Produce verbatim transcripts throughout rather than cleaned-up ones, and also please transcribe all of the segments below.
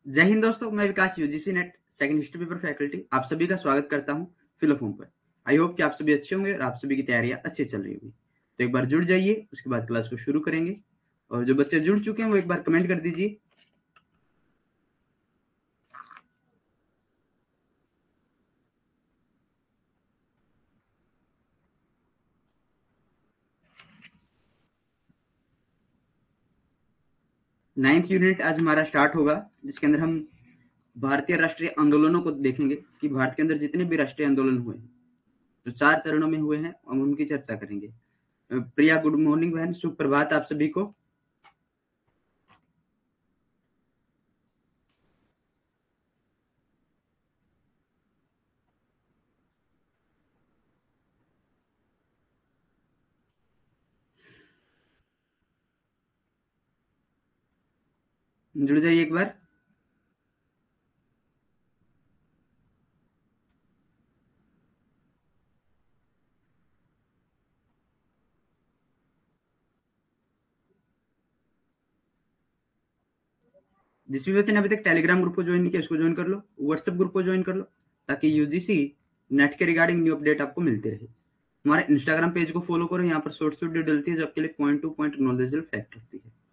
जय हिंद दोस्तों, मैं Vikas UGC NET second history paper faculty आप सभी का स्वागत करता हूं फिलोफोन पर। आई होप कि आप सभी अच्छे होंगे और आप सभी की तैयारियां अच्छी चल रही होगी। तो एक बार जुड़ जाइए, उसके बाद क्लास को शुरू करेंगे। और जो बच्चे जुड़ चुके हैं वो एक बार कमेंट कर दीजिए। नाइन्थ यूनिट आज हमारा स्टार्ट होगा, जिसके अंदर हम भारतीय राष्ट्रीय आंदोलनों को देखेंगे कि भारत के अंदर जितने भी राष्ट्रीय आंदोलन हुए हैं, जो चार चरणों में हुए हैं, हम उनकी चर्चा करेंगे। प्रिया, गुड मॉर्निंग बहन, सुप्रभात आप सभी को। जुड़ जाइए एक बार। जिस भी बच्चे ने अभी तक टेलीग्राम ग्रुप को ज्वाइन नहीं किया उसको ज्वाइन कर लो, व्हाट्सएप ग्रुप को ज्वाइन कर लो, ताकि यूजीसी नेट के रिगार्डिंग न्यू अपडेट आपको मिलते रहे। हमारे इंस्टाग्राम पेज को फॉलो करो, यहाँ पर शॉर्ट्स वीडियो डलती है जो आपके लिए point to point knowledgeable fact होती है।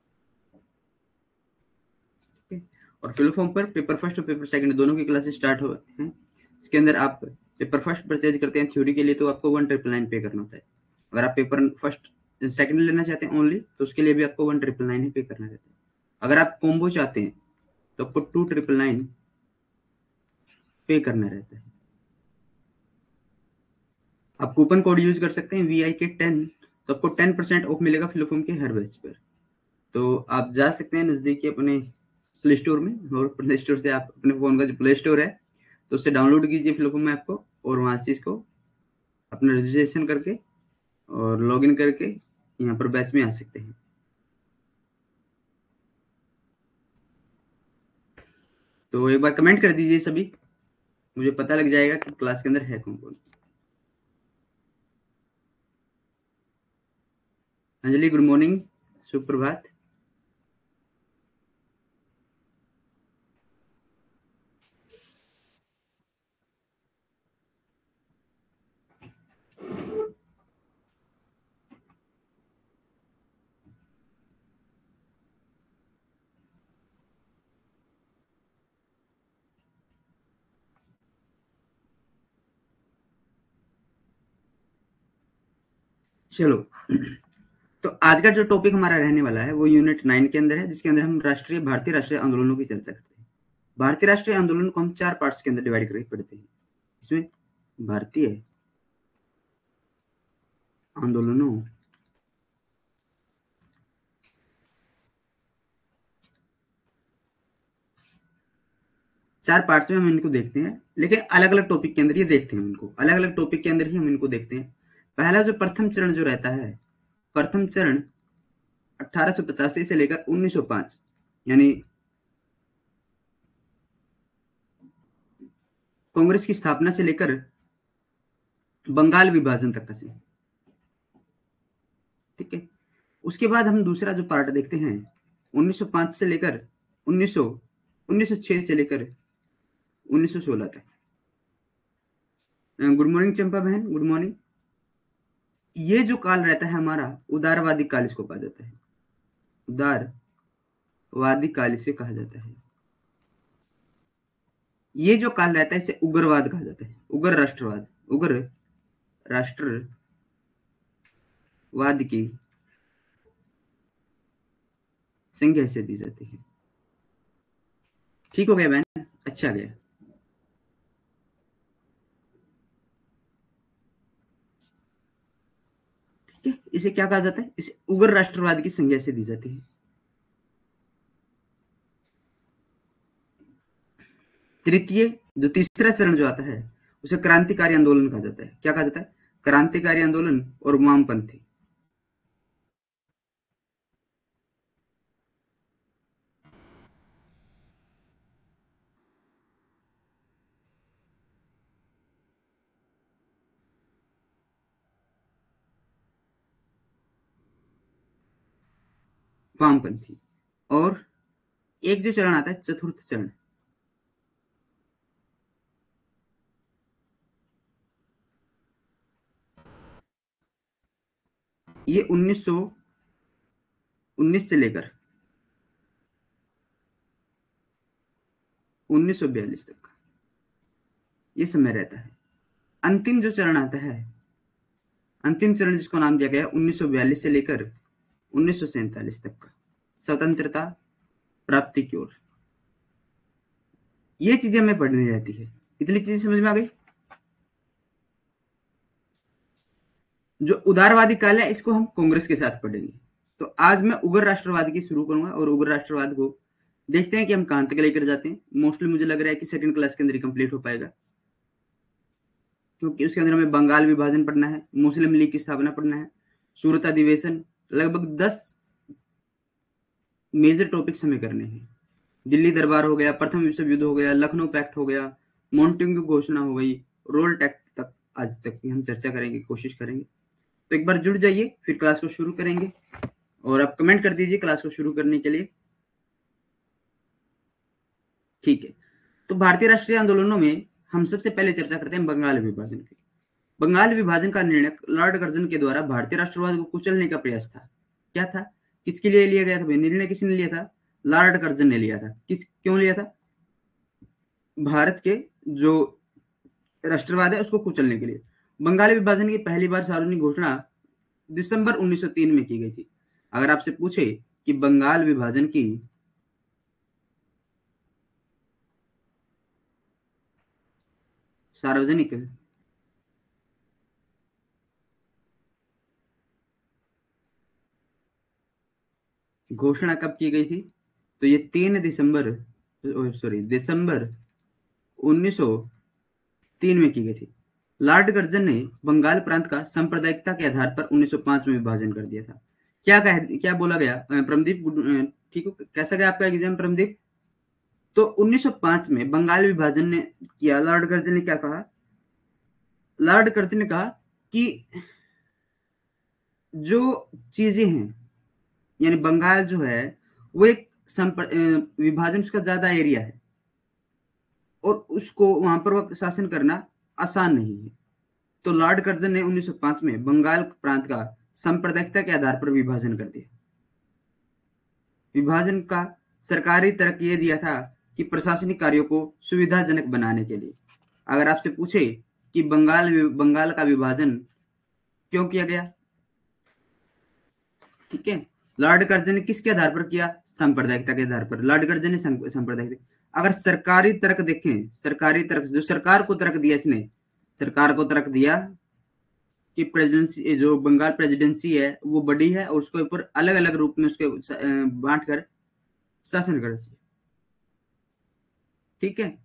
ठीक है? और फिल फॉर्म पर पेपर फर्स्ट और पेपर सेकंड दोनों की क्लासेस स्टार्ट हो हैं। इसके अंदर आप पेपर फर्स्ट परचेज करते हैं थ्योरी के लिए तो आपको वन ट्रिपल नाइन पे करना होता है। अगर आप पेपर फर्स्ट सेकंड लेना चाहते हैं ओनली, तो उसके लिए भी आपको वन ट्रिपल नाइन ही पे करना रहता है। अगर आप कॉम्बो चाहते हैं तो आपको टू ट्रिपल नाइन पे करना रहता है। आप कूपन कोड यूज कर सकते हैं वी आई के टेन, तो आपको टेन परसेंट ऑफ मिलेगा फिलोफोम के हर बैच पर। तो आप जा सकते हैं नजदीकी अपने प्ले स्टोर में, और प्ले स्टोर से आप अपने फोन का जो प्ले स्टोर है तो उससे डाउनलोड कीजिए फिलोफोम ऐप को, और वहां से इसको अपना रजिस्ट्रेशन करके और लॉग इन करके यहाँ पर बैच में आ सकते हैं। तो एक बार कमेंट कर दीजिए सभी, मुझे पता लग जाएगा कि क्लास के अंदर है कौन कौन। अंजलि, गुड मॉर्निंग, सुप्रभात। चलो, तो आज का जो टॉपिक हमारा रहने वाला है वो यूनिट नाइन के अंदर है, जिसके अंदर हम राष्ट्रीय भारतीय राष्ट्रीय आंदोलनों की चर्चा करते हैं। भारतीय राष्ट्रीय आंदोलन को हम चार पार्ट्स के अंदर डिवाइड करके पढ़ते हैं। इसमें भारतीय आंदोलनों, चार पार्ट्स में हम इनको देखते हैं, लेकिन अलग अलग टॉपिक के अंदर ये देखते हैं इनको, अलग अलग टॉपिक के अंदर ही हम इनको देखते हैं। पहला जो प्रथम चरण जो रहता है, प्रथम चरण अठारह सौ पचासी से लेकर उन्नीस सौ पाँच, यानी कांग्रेस की स्थापना से लेकर बंगाल विभाजन तक का समय। ठीक है। उसके बाद हम दूसरा जो पार्ट देखते हैं उन्नीस सौ पाँच से लेकर उन्नीस सौ उन्नीस सौ छह से लेकर उन्नीस सौ सोलह तक। गुड मॉर्निंग चंपा बहन, गुड मॉर्निंग। ये जो काल रहता है हमारा उदारवादी काल इसको कहा जाता है, उदारवादी काल इसे कहा जाता है। ये जो काल रहता है इसे उग्रवाद कहा जाता है, उग्र राष्ट्रवाद, उग्र राष्ट्रवाद की संज्ञा से दी जाती है। ठीक हो गया बहन, अच्छा गया। ठीक है, इसे क्या कहा जाता है, इसे उग्र राष्ट्रवाद की संज्ञा से दी जाती है। तृतीय, जो तीसरा चरण जो आता है उसे क्रांतिकारी आंदोलन कहा जाता है। क्या कहा जाता है, क्रांतिकारी आंदोलन और वामपंथी। वामपंथी और एक जो चरण आता है चतुर्थ चरण, ये उन्नीस सौ उन्नीस से लेकर उन्नीस सौ बयालीस तक का ये समय रहता है। अंतिम जो चरण आता है, अंतिम चरण जिसको नाम दिया गया उन्नीस सौ बयालीस से लेकर उन्नीस सौ सैंतालीस तक का, स्वतंत्रता प्राप्ति की ओर। ये चीजें हमें पढ़नी रहती है। इतनी चीजें समझ में आ गई। जो उदारवादी काल है इसको हम कांग्रेस के साथ पढ़ेंगे। तो आज मैं उग्र राष्ट्रवाद की शुरू करूंगा और उग्र राष्ट्रवाद को देखते हैं कि हम कहां तक लेकर जाते हैं। मोस्टली मुझे लग रहा है कि सेकंड क्लास के अंदर ही कंप्लीट हो पाएगा, क्योंकि उसके अंदर हमें बंगाल विभाजन पढ़ना है, मुस्लिम लीग की स्थापना पढ़ना है, सूरत अधिवेशन, लगभग दस मेजर टॉपिक्स हमें करने हैं। दिल्ली दरबार हो गया, प्रथम विश्व युद्ध हो गया, लखनऊ पैक्ट हो गया, मॉन्टेग्यू घोषणा हो गई, रोल टैक्ट तक आज तक की हम चर्चा करेंगे, कोशिश करेंगे। तो एक बार जुड़ जाइए, फिर क्लास को शुरू करेंगे और आप कमेंट कर दीजिए क्लास को शुरू करने के लिए। ठीक है, तो भारतीय राष्ट्रीय आंदोलनों में हम सबसे पहले चर्चा करते हैं बंगाल विभाजन की। बंगाल विभाजन का निर्णय लॉर्ड कर्जन के द्वारा भारतीय राष्ट्रवाद को कुचलने का प्रयास था। क्या था, किसके लिए लिया गया था भाई? निर्णय किसने लिया था? लॉर्ड कर्जन ने लिया था। किस क्यों लिया था? भारत के जो राष्ट्रवाद है उसको कुचलने के लिए। बंगाल विभाजन की पहली बार सार्वजनिक घोषणा दिसंबर उन्नीस सौ तीन में की गई थी। अगर आपसे पूछे कि बंगाल विभाजन की सार्वजनिक घोषणा कब की गई थी, तो ये तीन दिसंबर सॉरी दिसंबर उन्नीस सौ तीन में की गई थी। लॉर्ड कर्जन ने बंगाल प्रांत का सांप्रदायिकता के आधार पर उन्नीस सौ पाँच में विभाजन कर दिया था। क्या कह क्या बोला गया प्रमदीप? ठीक हो, कैसा गया आपका एग्जाम प्रमदीप? तो उन्नीस सौ पाँच में बंगाल विभाजन ने किया। लॉर्ड कर्जन ने क्या कहा? लॉर्ड कर्जन ने कहा कि जो चीजें हैं, यानी बंगाल जो है वो एक विभाजन, उसका ज्यादा एरिया है और उसको वहां पर वो शासन करना आसान नहीं है। तो लॉर्ड कर्जन ने उन्नीस सौ पाँच में बंगाल प्रांत का सांप्रदायिकता के आधार पर विभाजन कर दिया। विभाजन का सरकारी तर्क यह दिया था कि प्रशासनिक कार्यों को सुविधाजनक बनाने के लिए। अगर आपसे पूछे कि बंगाल बंगाल का विभाजन क्यों किया गया, ठीक है, लॉर्ड कर्जन ने किसके आधार पर किया? सांप्रदायिकता के आधार पर। लॉर्ड कर्जन ने सांप्रदायिक, अगर सरकारी तर्क देखें, सरकारी तर्क जो सरकार को तर्क दिया, इसने सरकार को तर्क दिया कि प्रेसिडेंसी, जो बंगाल प्रेसिडेंसी है वो बड़ी है और उसके ऊपर अलग अलग रूप में उसके बांट कर शासन कर। ठीक है,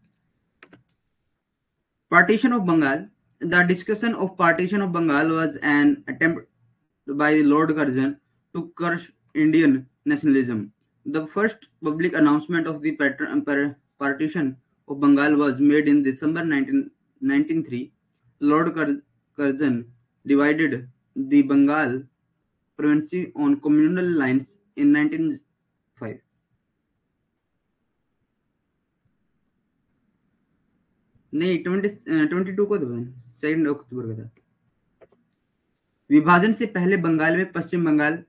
partition of Bengal, the discussion of partition of Bengal was an attempt by Lord Curzon to crush Indian nationalism. The first public announcement of the partition of Bengal was made in December nineteen ninety-three. Lord Curzon divided the Bengal province on communal lines in nineteen oh five. नहीं, twenty twenty two को तो second अक्टूबर का था। विभाजन से पहले बंगाल में पश्चिम बंगाल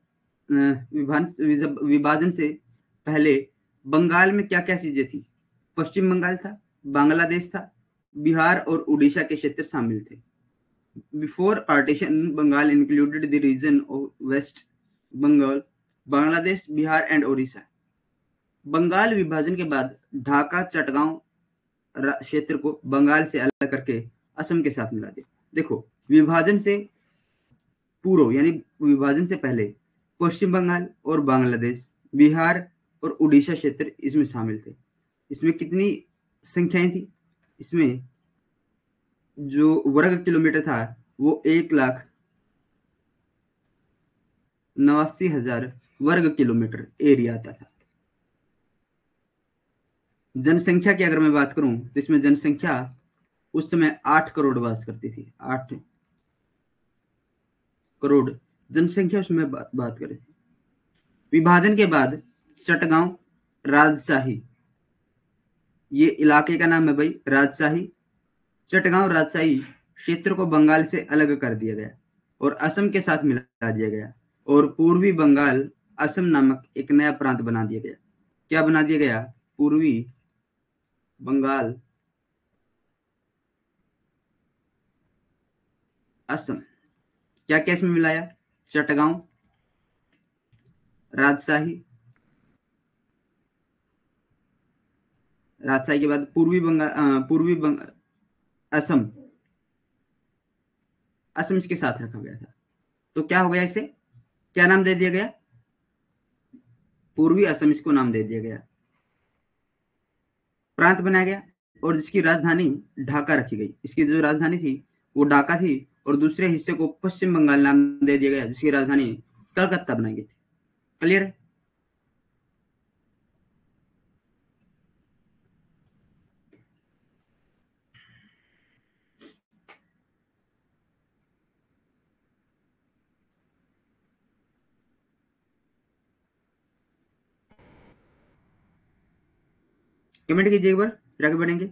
विभाजन से पहले बंगाल में क्या क्या चीजें थी? पश्चिम बंगाल था, बांग्लादेश था, बिहार और उड़ीसा के क्षेत्र शामिल थे। Before partition Bengal included the region of West Bengal, Bangladesh, Bihar and Orissa. Bengal विभाजन के बाद ढाका चटगांव क्षेत्र को बंगाल से अलग करके असम के साथ मिला दिया। देखो, विभाजन से पूर्व यानी विभाजन से पहले पश्चिम बंगाल और बांग्लादेश, बिहार और उड़ीसा क्षेत्र इसमें शामिल थे। इसमें कितनी संख्याएं थी? इसमें जो वर्ग किलोमीटर था वो एक लाख नवासी हजार वर्ग किलोमीटर एरिया आता था। जनसंख्या की अगर मैं बात करूं तो इसमें जनसंख्या उस समय आठ करोड़ वास करती थी। आठ करोड़ जनसंख्या उसमें बात, बात करें। विभाजन के बाद चटगांव राजशाही, ये इलाके का नाम है भाई राजशाही। चटगांव राजशाही क्षेत्र को बंगाल से अलग कर दिया गया और असम के साथ मिला दिया गया और पूर्वी बंगाल असम नामक एक नया प्रांत बना दिया गया। क्या बना दिया गया? पूर्वी बंगाल असम। क्या क्या इसमें मिलाया? चटगांव, राजशाही, राजशाही के बाद पूर्वी बंगाल, पूर्वी बंगाल असम, असम इसके साथ रखा गया था। तो क्या हो गया? इसे क्या नाम दे दिया गया? पूर्वी असम इसको नाम दे दिया गया, प्रांत बनाया गया और जिसकी राजधानी ढाका रखी गई। इसकी जो राजधानी थी वो ढाका थी और दूसरे हिस्से को पश्चिम बंगाल नाम दे दिया गया जिसकी राजधानी कलकत्ता बनाई गई थी। क्लियर है? कमेंट कीजिए एक बार, फिर आगे बढ़ेंगे।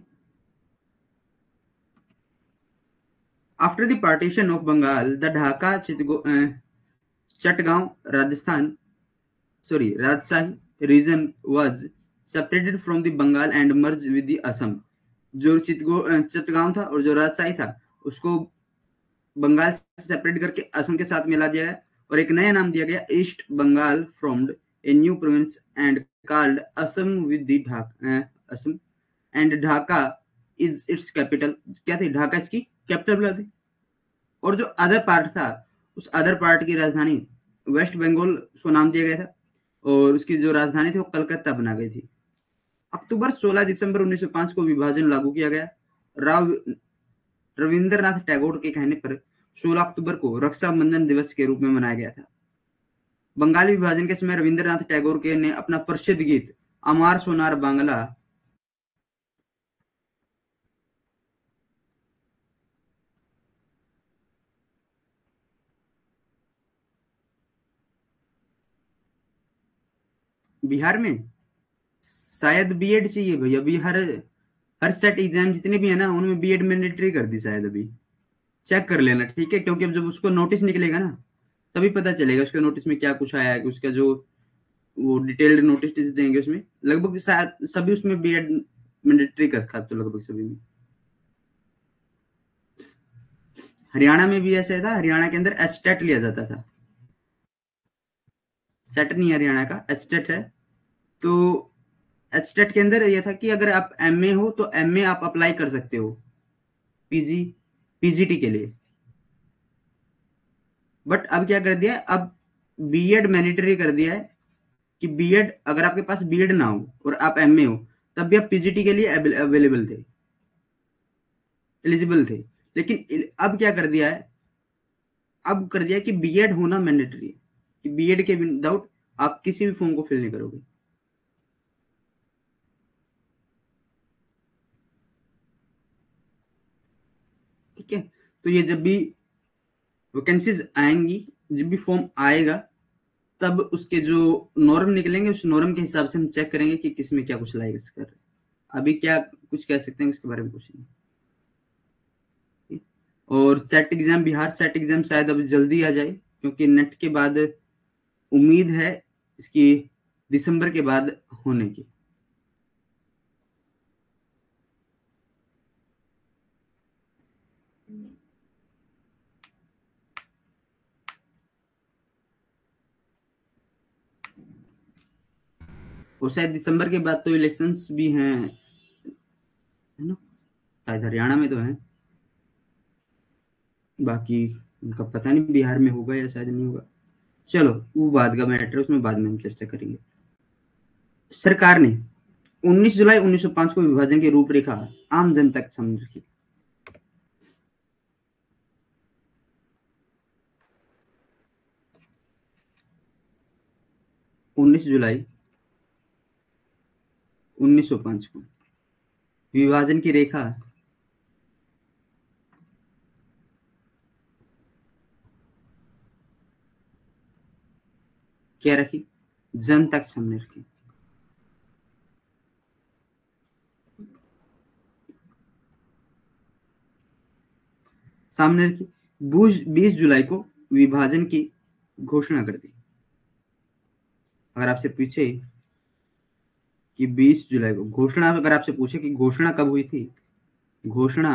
After the partition of Bengal the Dhaka Chittagong Rajasthan sorry Rajshahi region was separated from the Bengal and merge with the Assam. जो चितगो चटगांव था और जो राजशाही था उसको बंगाल से सेपरेट करके असम के साथ मिला दिया गया और एक नया नाम दिया गया East Bengal formed a new province and called Assam with the Dhaka Assam and Dhaka is its capital. क्या थी? ढाका इसकी कैपिटल बना दी। और जो अदर पार्ट था उस अदर पार्ट की राजधानी वेस्ट बंगाल उसको नाम दिया गया था और उसकी जो राजधानी थी वो कलकत्ता बना गई थी। अक्टूबर सोलह दिसंबर उन्नीस सौ पाँच को विभाजन लागू किया गया। राव रविंद्रनाथ टैगोर के कहने पर सोलह अक्टूबर को रक्षाबंधन दिवस के रूप में मनाया गया था। बंगाली विभाजन के समय रविंद्रनाथ टैगोर के ने अपना प्रसिद्ध गीत अमार सोनार बांग्ला बिहार में शायद बीएड चाहिए भाई। अभी हर हर सेट एग्जाम जितने भी है ना उनमें बीएड मैंडेटरी कर दी शायद। अभी चेक कर लेना, ठीक है? क्योंकि अब जब उसको नोटिस निकलेगा ना तभी पता चलेगा उसके नोटिस में क्या कुछ आया है कि उसका जो वो डिटेल्ड नोटिस देंगे उसमें लगभग शायद सभी उसमें बीएड मैंडेटरी कर रखा, तो लगभग सभी में। हरियाणा में भी ऐसा था, हरियाणा के अंदर एस्टेट लिया जाता था। सेट नहीं है हरियाणा का, एस्टेट है। तो एस्टेट के अंदर ये था कि अगर आप एमए हो तो एमए आप अप्लाई कर सकते हो पीजी पीजीटी के लिए। बट अब क्या कर दिया है? अब बीएड मैंडेटरी कर दिया है कि बीएड अगर आपके पास बीएड ना हो और आप एमए हो तब भी आप पीजीटी के लिए अवेलेबल थे, एलिजिबल थे। लेकिन अब क्या कर दिया है? अब कर दिया कि बीएड होना मैंडेटरी है, कि बीएड के विदाउट आप किसी भी फॉर्म को फिल नहीं करोगे। ठीक है? तो ये जब भी वैकेंसीज आएंगी, जब भी फॉर्म आएगा तब उसके जो नॉर्म निकलेंगे उस नॉर्म के हिसाब से हम चेक करेंगे कि किसमें क्या कुछ लाइक कर रहे हैं। अभी क्या कुछ कह सकते हैं उसके बारे में कुछ नहीं। और SET exam, Bihar SET exam शायद अभी जल्दी आ जाए क्योंकि नेट के बाद उम्मीद है इसकी दिसंबर के बाद होने की। और शायद दिसंबर के बाद तो इलेक्शंस भी हैं, है ना? शायद हरियाणा में तो है, बाकी उनका पता नहीं बिहार में होगा या शायद नहीं होगा। चलो वो बाद का मैटर है, उसमें बाद में हम चर्चा करेंगे। सरकार ने उन्नीस जुलाई उन्नीस सौ पाँच को विभाजन की रूपरेखा आम जनता के सामने रखी। उन्नीस जुलाई उन्नीस सौ पाँच को विभाजन की रेखा क्या रखी? जनता के सामने रखी। सामने रखी। बीस जुलाई को विभाजन की घोषणा कर दी। अगर आपसे पूछे कि बीस जुलाई को घोषणा, अगर आपसे पूछे कि घोषणा कब हुई थी, घोषणा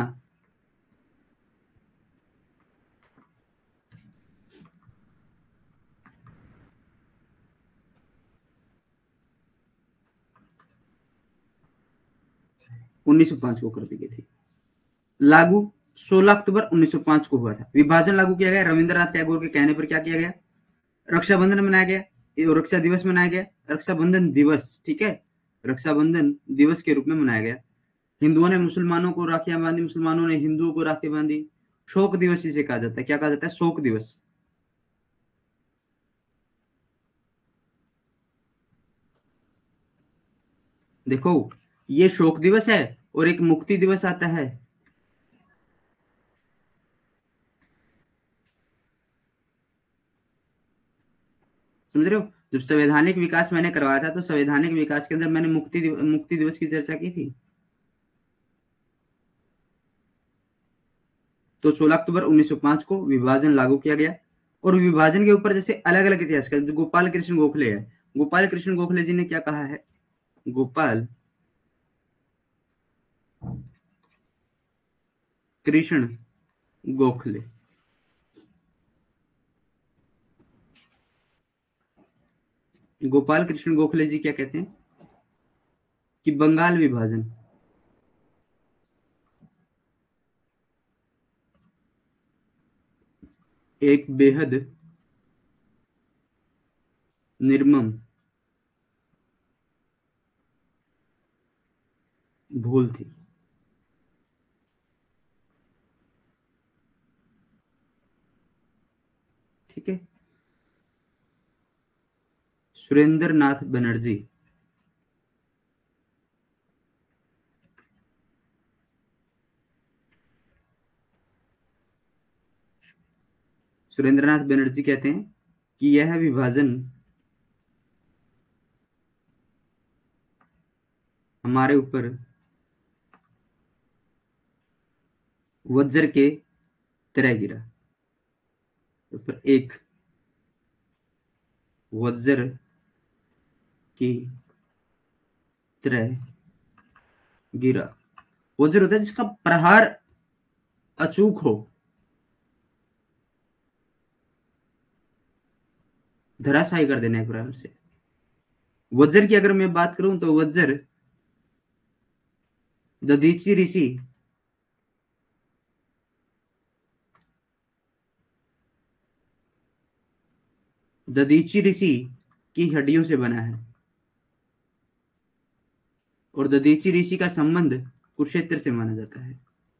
उन्नीस सौ पांच को कर दी गई थी। लागू सोलह अक्टूबर उन्नीस सौ पांच को हुआ था। विभाजन लागू किया गया रविंद्रनाथ टैगोर के कहने पर। क्या किया गया? रक्षाबंधन मनाया गया, रक्षा दिवस मनाया गया, रक्षाबंधन दिवस, ठीक है, रक्षाबंधन दिवस के रूप में मनाया गया। हिंदुओं ने मुसलमानों को राखियां बांधी, मुसलमानों ने हिंदुओं को राखी बांधी। शोक दिवस इसे कहा जाता है। क्या कहा जाता है? शोक दिवस। देखो, ये शोक दिवस है और एक मुक्ति दिवस आता है। समझ रहे हो? जब संवैधानिक विकास मैंने करवाया था तो संवैधानिक विकास के अंदर मैंने मुक्ति दिव, मुक्ति दिवस की चर्चा की थी। तो सोलह अक्टूबर उन्नीस सौ पांच को विभाजन लागू किया गया। और विभाजन के ऊपर जैसे अलग अलग इतिहास का, गोपाल कृष्ण गोखले है। गोपाल कृष्ण गोखले जी ने क्या कहा है? गोपाल कृष्ण गोखले, गोपाल कृष्ण गोखले जी क्या कहते हैं कि बंगाल विभाजन एक बेहद निर्मम भूल थी। ठीक है। सुरेंद्र नाथ बनर्जी, सुरेंद्रनाथ बनर्जी कहते हैं कि यह विभाजन हमारे ऊपर वज्र के तरह गिरा। ऊपर एक वज्र की तरह गिरा। वज्र होता है जिसका प्रहार अचूक हो, धराशायी कर देना एक प्रहार से। वज्र की अगर मैं बात करूं तो वज्र दधीची ऋषि दधीची ऋषि की हड्डियों से बना है। और दधीची ऋषि का संबंध कुरुक्षेत्र से माना जाता है।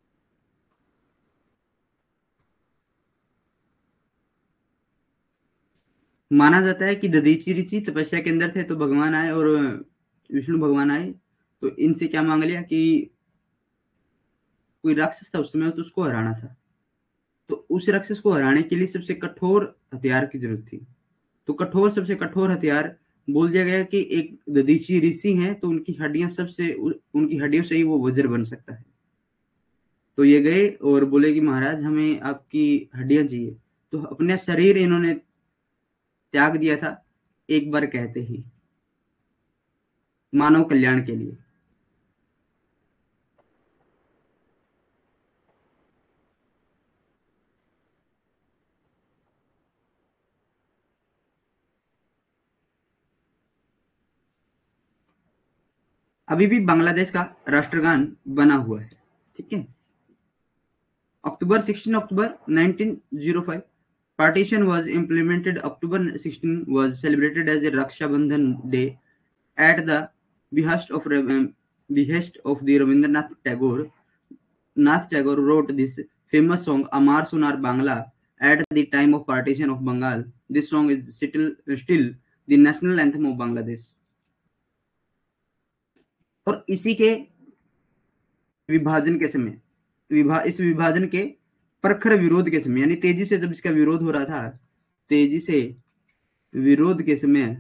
माना जाता है कि दधीची ऋषि तपस्या के अंदर थे तो भगवान आए और विष्णु भगवान आए तो इनसे क्या मांग लिया कि कोई राक्षस था उस समय तो उसको हराना था। तो उस राक्षस को हराने के लिए सबसे कठोर हथियार की जरूरत थी। तो कठोर सबसे कठोर हथियार बोल दिया गया कि एक दधीची ऋषि हैं तो उनकी हड्डियां सबसे उनकी हड्डियों से ही वो वज्र बन सकता है। तो ये गए और बोले कि महाराज हमें आपकी हड्डियां चाहिए। तो अपना शरीर इन्होंने त्याग दिया था एक बार कहते ही, मानव कल्याण के लिए। अभी भी बांग्लादेश का राष्ट्रगान बना हुआ है। ठीक है। अक्टूबर सोलह October nineteen oh five partition was implemented. October sixteenth was celebrated as a Raksha Bandhan Day at the behest of um, behest of the Rabindranath Tagore. Nath Tagore wrote this famous song Amar Sunar Bangla at the time of partition of Bengal. This song is still still the national anthem of Bangladesh. और इसी के विभाजन के समय, विभा इस विभाजन के प्रखर विरोध के समय, यानी तेजी से जब इसका विरोध हो रहा था, तेजी से विरोध के समय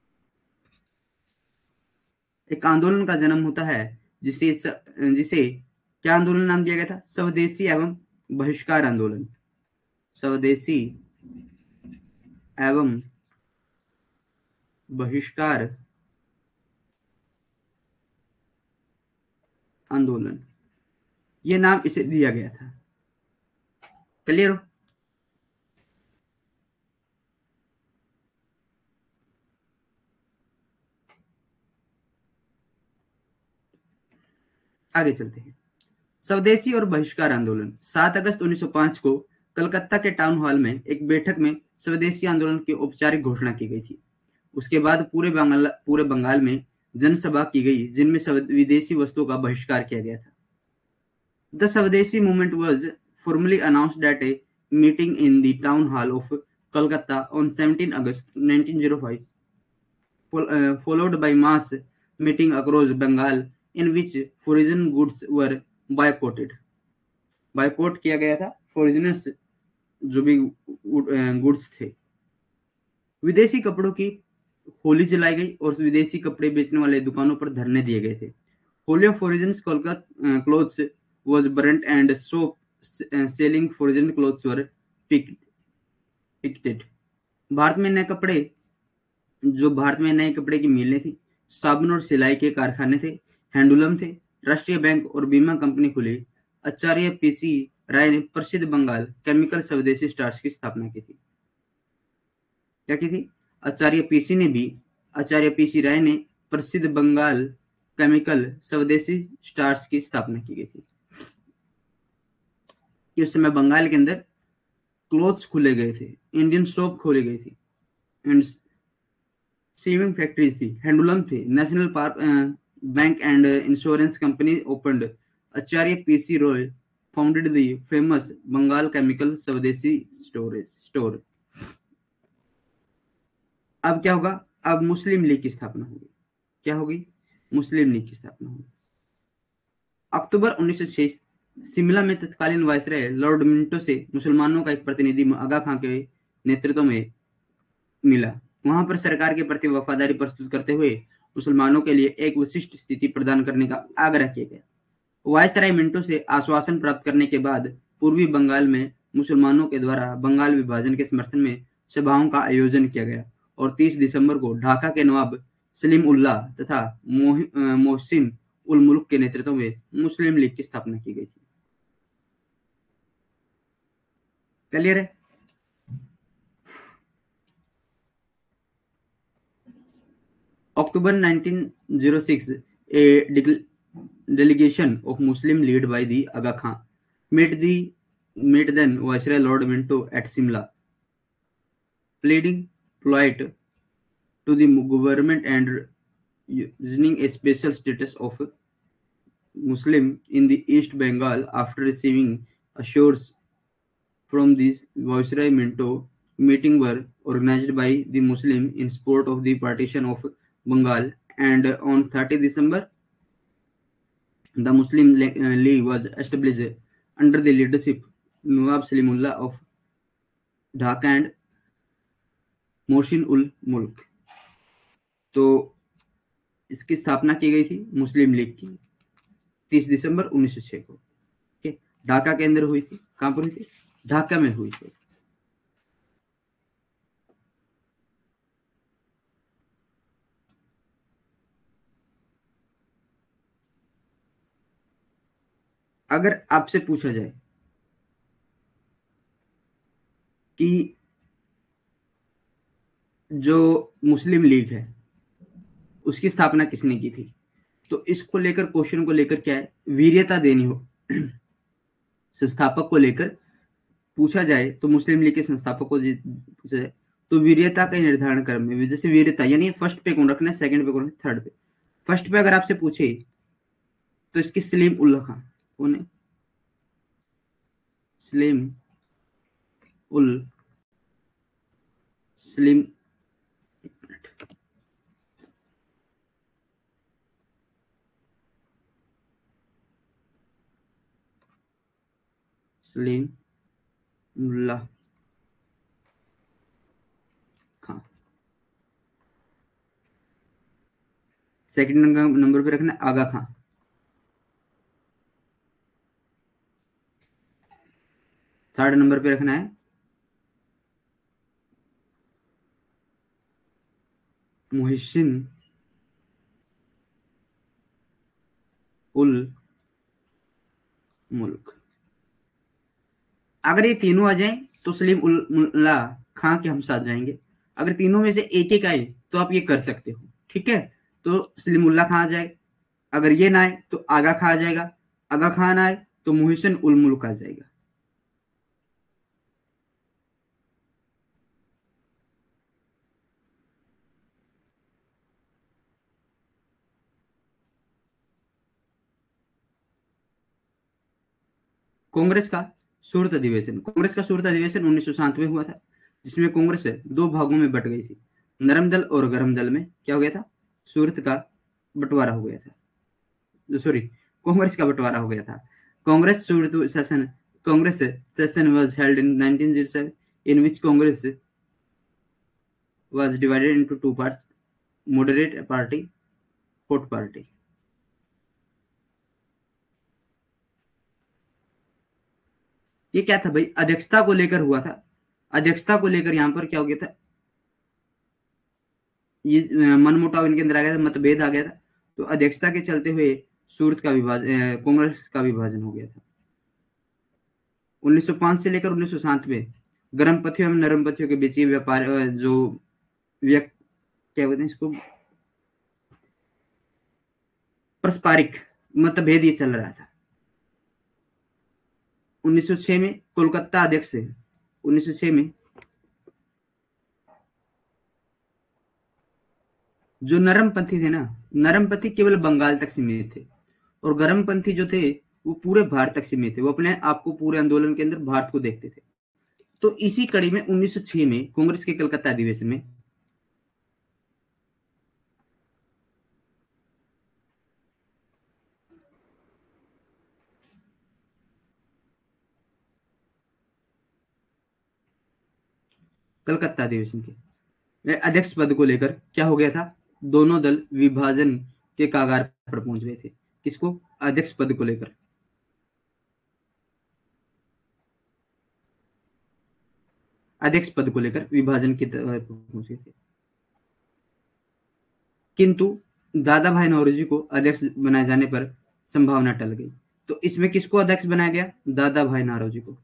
एक आंदोलन का जन्म होता है जिसे जिसे क्या आंदोलन नाम दिया गया था? स्वदेशी एवं बहिष्कार आंदोलन। स्वदेशी एवं बहिष्कार आंदोलन, ये नाम इसे दिया गया था। क्लियर हो? आगे चलते हैं। स्वदेशी और बहिष्कार आंदोलन। सात अगस्त उन्नीस सौ पाँच को कलकत्ता के टाउन हॉल में एक बैठक में स्वदेशी आंदोलन की औपचारिक घोषणा की गई थी। उसके बाद पूरे बंगाल पूरे बंगाल में जनसभा की गई, जिनमें विदेशी वस्तुओं का बहिष्कार किया गया था। The swadeshi movement was formally announced at a meeting in the town hall of Kolkata on seventeenth August nineteen oh five, uh, followed by mass meeting across Bengal in which foreign goods were boycotted. Boycott किया गया था फॉरिजनर्स जो भी goods थे। विदेशी कपड़ों की होली जलाई गई और विदेशी कपड़े बेचने वाले दुकानों पर धरने दिए गए थे। Holi of foreigns Kolkata clothes was burnt and shop selling foreign clothes were picketed. Bharat में नए कपड़े जो भारत में नए कपड़े की मिलें थी, साबुन और सिलाई के कारखाने थे, हैंडलूम थे, राष्ट्रीय बैंक और बीमा कंपनी खुली। आचार्य पीसी राय ने प्रसिद्ध बंगाल केमिकल स्वदेशी स्टार्स की स्थापना की थी। क्या की थी? आचार्य पीसी ने भी आचार्य पीसी राय ने प्रसिद्ध बंगाल केमिकल स्वदेशी स्टार्स की स्थापना की गई थी। कि उस समय बंगाल के अंदर क्लोथ्स खुले गए थे, इंडियन सोप खोली गई थी एंड सीविंग फैक्ट्रीज थी, हैंडलूम थे, national park bank and insurance company opened. Acharya P C Ray founded the famous Bengal chemical swadeshi storage store. अब क्या होगा? अब मुस्लिम लीग की स्थापना होगी। क्या होगी? मुस्लिम लीग की स्थापना होगी। अक्टूबर उन्नीस सौ छह शिमला में तत्कालीन वायसराय लॉर्ड मिंटो से मुसलमानों का एक प्रतिनिधि आगा खां के नेतृत्व में मिला। वहां पर सरकार के प्रति वफादारी प्रस्तुत करते हुए मुसलमानों के लिए एक विशिष्ट स्थिति प्रदान करने का आग्रह किया गया। वायसराय मिंटो से आश्वासन प्राप्त करने के बाद पूर्वी बंगाल में मुसलमानों के द्वारा बंगाल विभाजन के समर्थन में सभाओं का आयोजन किया गया और तीस दिसंबर को ढाका के नवाब सलीम उल्लाह तथा मोहसिन उल मुल्क के नेतृत्व में मुस्लिम लीग की स्थापना की गई थी। क्लियर है? October nineteen oh six, a de- delegation of Muslim led by the Aga Khan met the met then Viceroy Lord Minto at Simla, pleading plight to the government and using a special status of Muslim in the East Bengal. After receiving assures from this Viceroy Minto, meeting were organized by the Muslim in support of the partition of Bengal, and on thirtieth December the Muslim League was established under the leadership Nawab Salimullah of Dhaka and Mohsin ul Mulk। तो इसकी स्थापना की गई थी मुस्लिम league की तीस दिसंबर उन्नीस सौ छह को। ठीक, ढाका के अंदर हुई थी। कहां पर हुई थी? ढाका में हुई थी। अगर आपसे पूछा जाए कि जो मुस्लिम लीग है उसकी स्थापना किसने की थी, तो इसको लेकर क्वेश्चन को लेकर क्या है, वीर्यता देनी हो संस्थापक को लेकर पूछा जाए तो मुस्लिम लीग के संस्थापक को पूछा जाए तो वीर्यता का निर्धारण क्रम में जैसे वीर्यता यानी फर्स्ट पे कौन रखना है, सेकंड पे कौन रखना है, थर्ड पे। फर्स्ट पे अगर आपसे पूछे तो इसकी सलीम उल्लाह खान कौन है? सलीम उल सलीम सलीम उल्लाह खान। सेकंड नंबर पे रखना है आगा खान। थर्ड नंबर पे रखना है मुहिसिन उल मुल्क। अगर ये तीनों आ जाएं तो सलीम उल मुल्ला खां के हम साथ जाएंगे। अगर तीनों में से एक एक आए तो आप ये कर सकते हो, ठीक है। तो सलीमुल्लाह खां आ जाए, अगर ये ना आए तो आगा खां आ जाएगा, आगा खां ना आए तो मुहसिन उल मुल्क आ जाएगा। कांग्रेस का सूरत अधिवेशन कांग्रेस का सूरत अधिवेशन उन्नीस सौ सात में हुआ था, जिसमें कांग्रेस दो भागों में बट गई थी। नरम दल और गरम दल में क्या हो गया था, सूरत का बंटवारा हो गया था, सॉरी कांग्रेस का बंटवारा हो गया था। Congress Surat session Congress session was held in nineteen oh seven in which Congress was divided into two parts, moderate party, hot party। ये क्या था भाई, अध्यक्षता को लेकर हुआ था। अध्यक्षता को लेकर यहाँ पर क्या हो गया था, ये मनमुटाव इनके अंदर आ गया था, मतभेद आ गया था। तो अध्यक्षता के चलते हुए सूरत का विभाजन, कांग्रेस का विभाजन हो गया था। उन्नीस सौ पाँच से लेकर उन्नीस सौ सात में गर्म पथियों एवं नरम पथियों के बीच व्यापार जो व्यक्त क्या बोलते हैं इसको, पारस्परिक मतभेद ये चल रहा था। उन्नीस सौ छह में कोलकाता अध्यक्ष उन्नीस सौ छह में जो नरमपंथी थे ना, नरमपंथी केवल बंगाल तक सीमित थे, और गर्मपंथी जो थे वो पूरे भारत तक सीमित थे। वो अपने आप को पूरे आंदोलन के अंदर भारत को देखते थे। तो इसी कड़ी में उन्नीस सौ छह में कांग्रेस के कलकत्ता अधिवेशन में कलकत्ता अधिवेशन के अध्यक्ष पद को लेकर क्या हो गया था, दोनों दल विभाजन के कागार पर पहुंच गए थे। किसको, अध्यक्ष पद को लेकर। अध्यक्ष पद को लेकर विभाजन की तरफ पहुंचे थे। किंतु दादा भाई नौरोजी को अध्यक्ष बनाए जाने पर संभावना टल गई। तो इसमें किसको अध्यक्ष बनाया गया, दादा भाई नौरोजी को।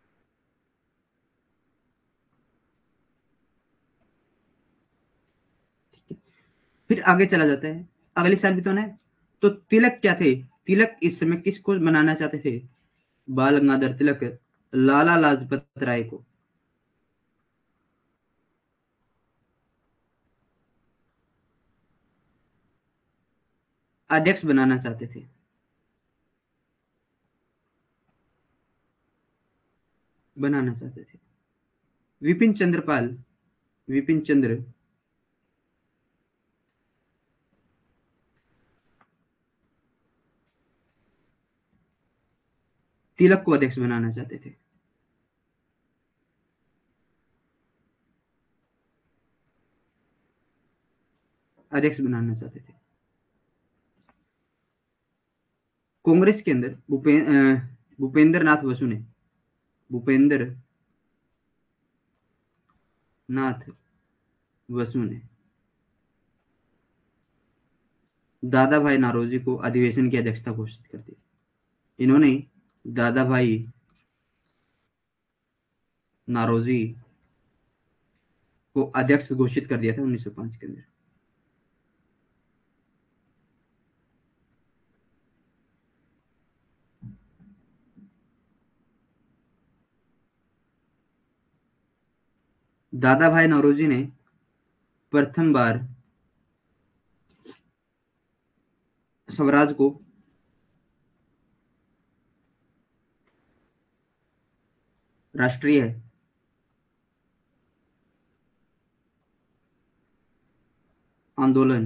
फिर आगे चला जाता है, अगले साल भी तो ना। तो तिलक क्या थे, तिलक इस समय किसको बनाना चाहते थे, बाल गंगाधर तिलक लाला लाजपत राय को अध्यक्ष बनाना चाहते थे। बनाना चाहते थे विपिन चंद्र पाल विपिन चंद्र तिलक को अध्यक्ष बनाना चाहते थे। अध्यक्ष बनाना चाहते थे। कांग्रेस के अंदर भूपे, भूपेंद्र नाथ बसु ने भूपेंद्र नाथ बसु ने दादा भाई नारोजी को अधिवेशन की अध्यक्षता घोषित कर दी। इन्होंने दादा भाई नारोजी को अध्यक्ष घोषित कर दिया था उन्नीस सौ पाँच के अंदर। दादा भाई नौरोजी ने प्रथम बार स्वराज को राष्ट्रीय आंदोलन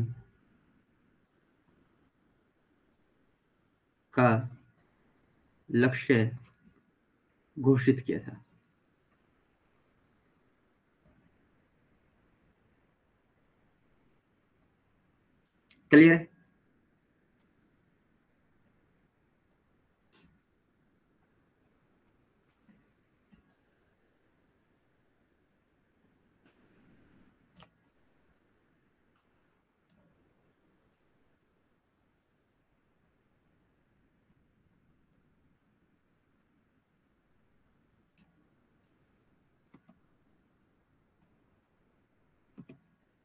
का लक्ष्य घोषित किया था। क्लियर है।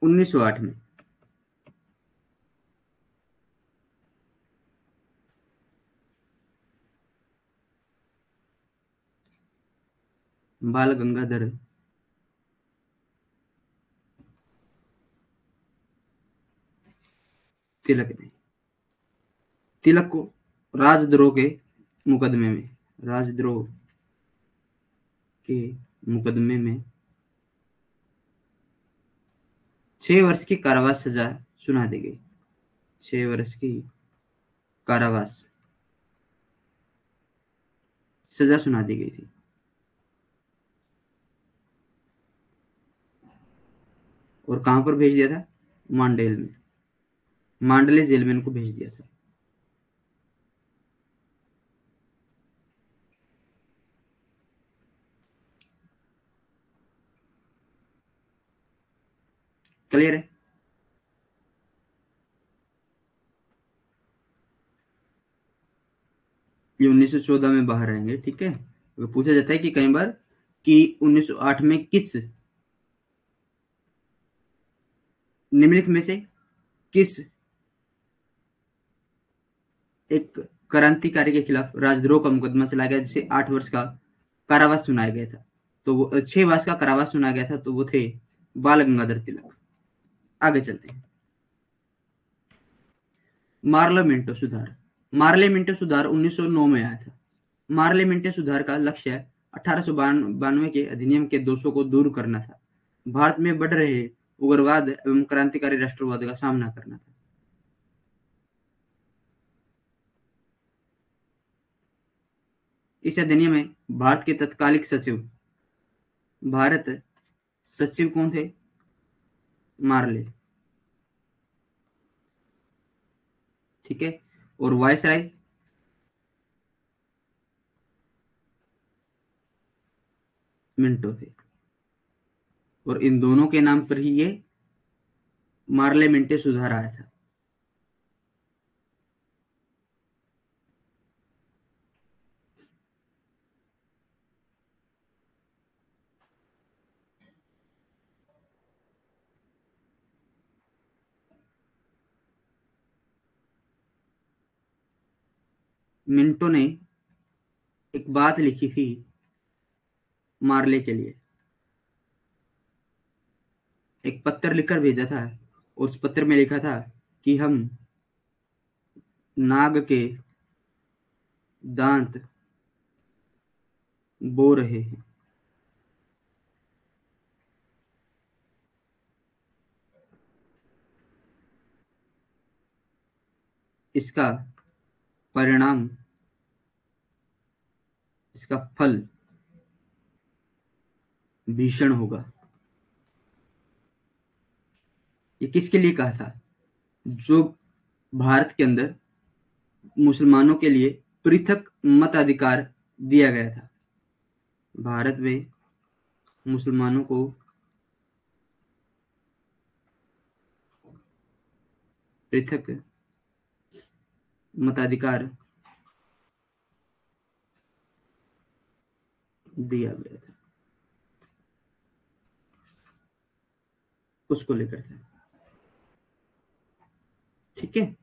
उन्नीस सौ आठ में। बाल गंगाधर तिलक ने तिलक को राजद्रोह के मुकदमे में राजद्रोह के मुकदमे में छह वर्ष की कारावास सजा सुना दी गई। छह वर्ष की कारावास सजा सुना दी गई थी। और कहां पर भेज दिया था? मांडेल में, मांडले जेल में इनको भेज दिया था। क्लियर है? ये उन्नीस सौ चौदह में बाहर आएंगे। ठीक है, तो पूछा जाता है कि कई बार कि उन्नीस सौ आठ में किस निम्नलिखित में से किस एक क्रांतिकारी के खिलाफ राजद्रोह का मुकदमा चलाया गया जिसे आठ वर्ष का कारावास सुनाया गया था? तो वो छह वर्ष का कारावास सुनाया गया था, तो वो थे बाल गंगाधर तिलक। आगे चलते हैं। मार्लियामेंटो सुधार। मार्लियामेंटो सुधार उन्नीस सौ नौ में आया था। मार्लियामेंटो सुधार का लक्ष्य अठारह सौ बानवे के अधिनियम के दोषों को दूर करना था। भारत में बढ़ रहे उग्रवाद एवं क्रांतिकारी राष्ट्रवाद का सामना करना था। इस अधिनियम में भारत के तत्कालिक सचिव भारत सचिव कौन थे? मार्ले। ठीक है, और वायसराय मिंटो थे। और इन दोनों के नाम पर ही ये मार्लियामेंटो सुधार आया था। मिंटो ने एक बात लिखी थी मार्ले के लिए, एक पत्र लिखकर भेजा था, और उस पत्र में लिखा था कि हम नाग के दांत बो रहे हैं। इसका परिणाम, इसका फल भीषण होगा। ये किसके लिए कहा था? जो भारत के अंदर मुसलमानों के लिए पृथक मताधिकार दिया गया था। भारत में मुसलमानों को पृथक मताधिकार दिया गया था, उसको लेकर था। ठीक है,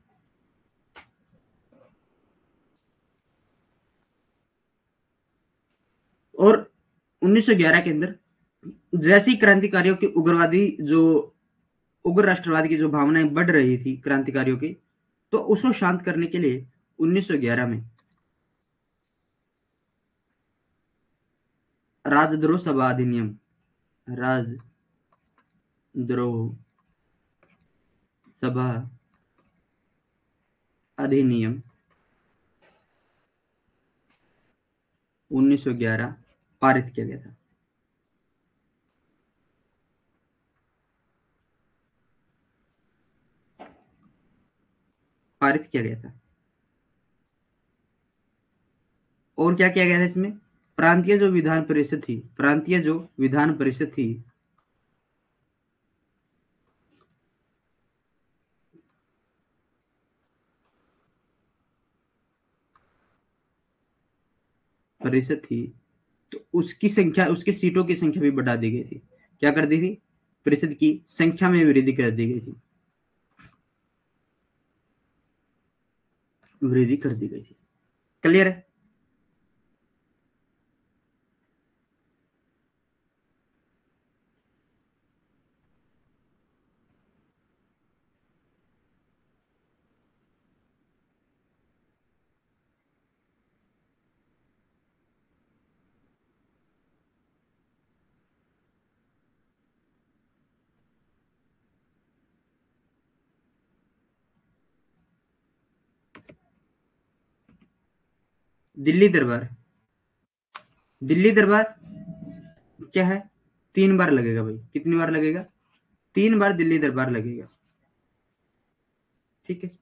और उन्नीस सौ ग्यारह के अंदर जैसी क्रांतिकारियों की उग्रवादी जो उग्र राष्ट्रवाद की जो भावनाएं बढ़ रही थी क्रांतिकारियों की, तो उसको शांत करने के लिए उन्नीस सौ ग्यारह में राजद्रोह सभा अधिनियम राजद्रोह सभा अधिनियम उन्नीस सौ ग्यारह पारित किया गया था। पारित किया गया था। और क्या किया गया था इसमें? प्रांतीय जो विधान परिषद थी प्रांतीय जो विधान परिषद थी परिषद थी तो उसकी संख्या, उसकी सीटों की संख्या भी बढ़ा दी गई थी। क्या कर दी थी? परिषद की संख्या में वृद्धि कर दी गई थी वृद्धि कर दी गई थी। क्लियर है? दिल्ली दरबार दिल्ली दरबार क्या है? तीन बार लगेगा भाई। कितनी बार लगेगा? तीन बार दिल्ली दरबार लगेगा। ठीक है।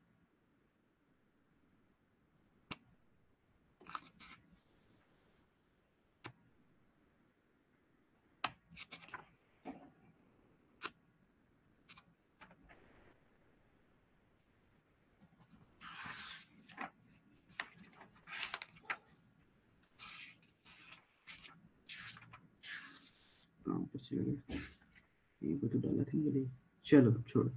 कहाँ पर चले गए? ये को तो डाला था मैंने। चलो छोड़ो।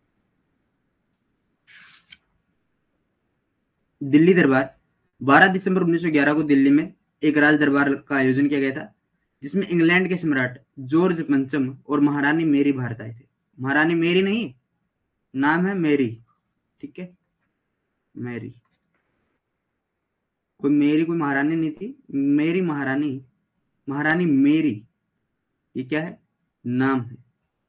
दिल्ली दरबार बारह दिसंबर उन्नीस सौ ग्यारह को दिल्ली में एक राज दरबार का आयोजन किया गया था, जिसमें इंग्लैंड के सम्राट जॉर्ज पंचम और महारानी मेरी भारत आए थे। महारानी मेरी नहीं, नाम है मेरी। ठीक है, मेरी। कोई मेरी कोई महारानी नहीं थी, मेरी महारानी। महारानी मेरी, ये क्या है? नाम है।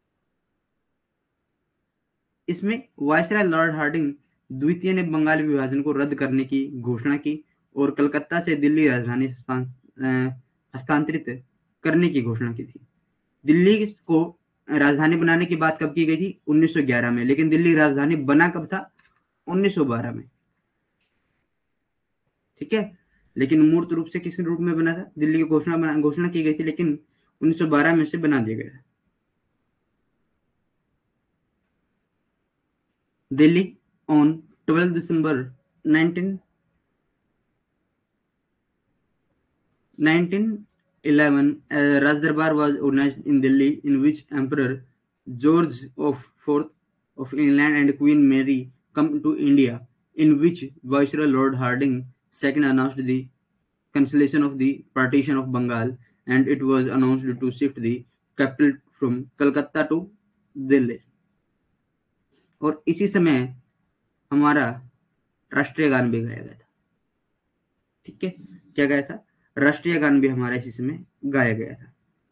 इसमें वायसराय लॉर्ड हार्डिंग द्वितीय ने बंगाल विभाजन को रद्द करने की घोषणा की और कलकत्ता से दिल्ली राजधानी हस्तांतरित करने की घोषणा की थी। दिल्ली को राजधानी बनाने की बात कब की गई थी? उन्नीस सौ ग्यारह में। लेकिन दिल्ली राजधानी बना कब था? उन्नीस सौ बारह में। ठीक है। लेकिन मूर्त रूप से किस रूप में बना था? दिल्ली की घोषणा घोषणा की गई थी, लेकिन उन्नीस सौ बारह में से बना दिया गया था। Delhi on twelfth December nineteen eleven, a Raj Darbar was organized in Delhi, in which Emperor George of Fourth of England and Queen Mary come to India, in which Viceroy Lord Harding second announced the cancellation of the partition of Bengal, and it was announced to shift the capital from Calcutta to Delhi. और इसी समय हमारा राष्ट्रीय गान भी गाया गया था। ठीक है, क्या गाया था? राष्ट्रीय गान भी हमारा इसी समय गाया गया था।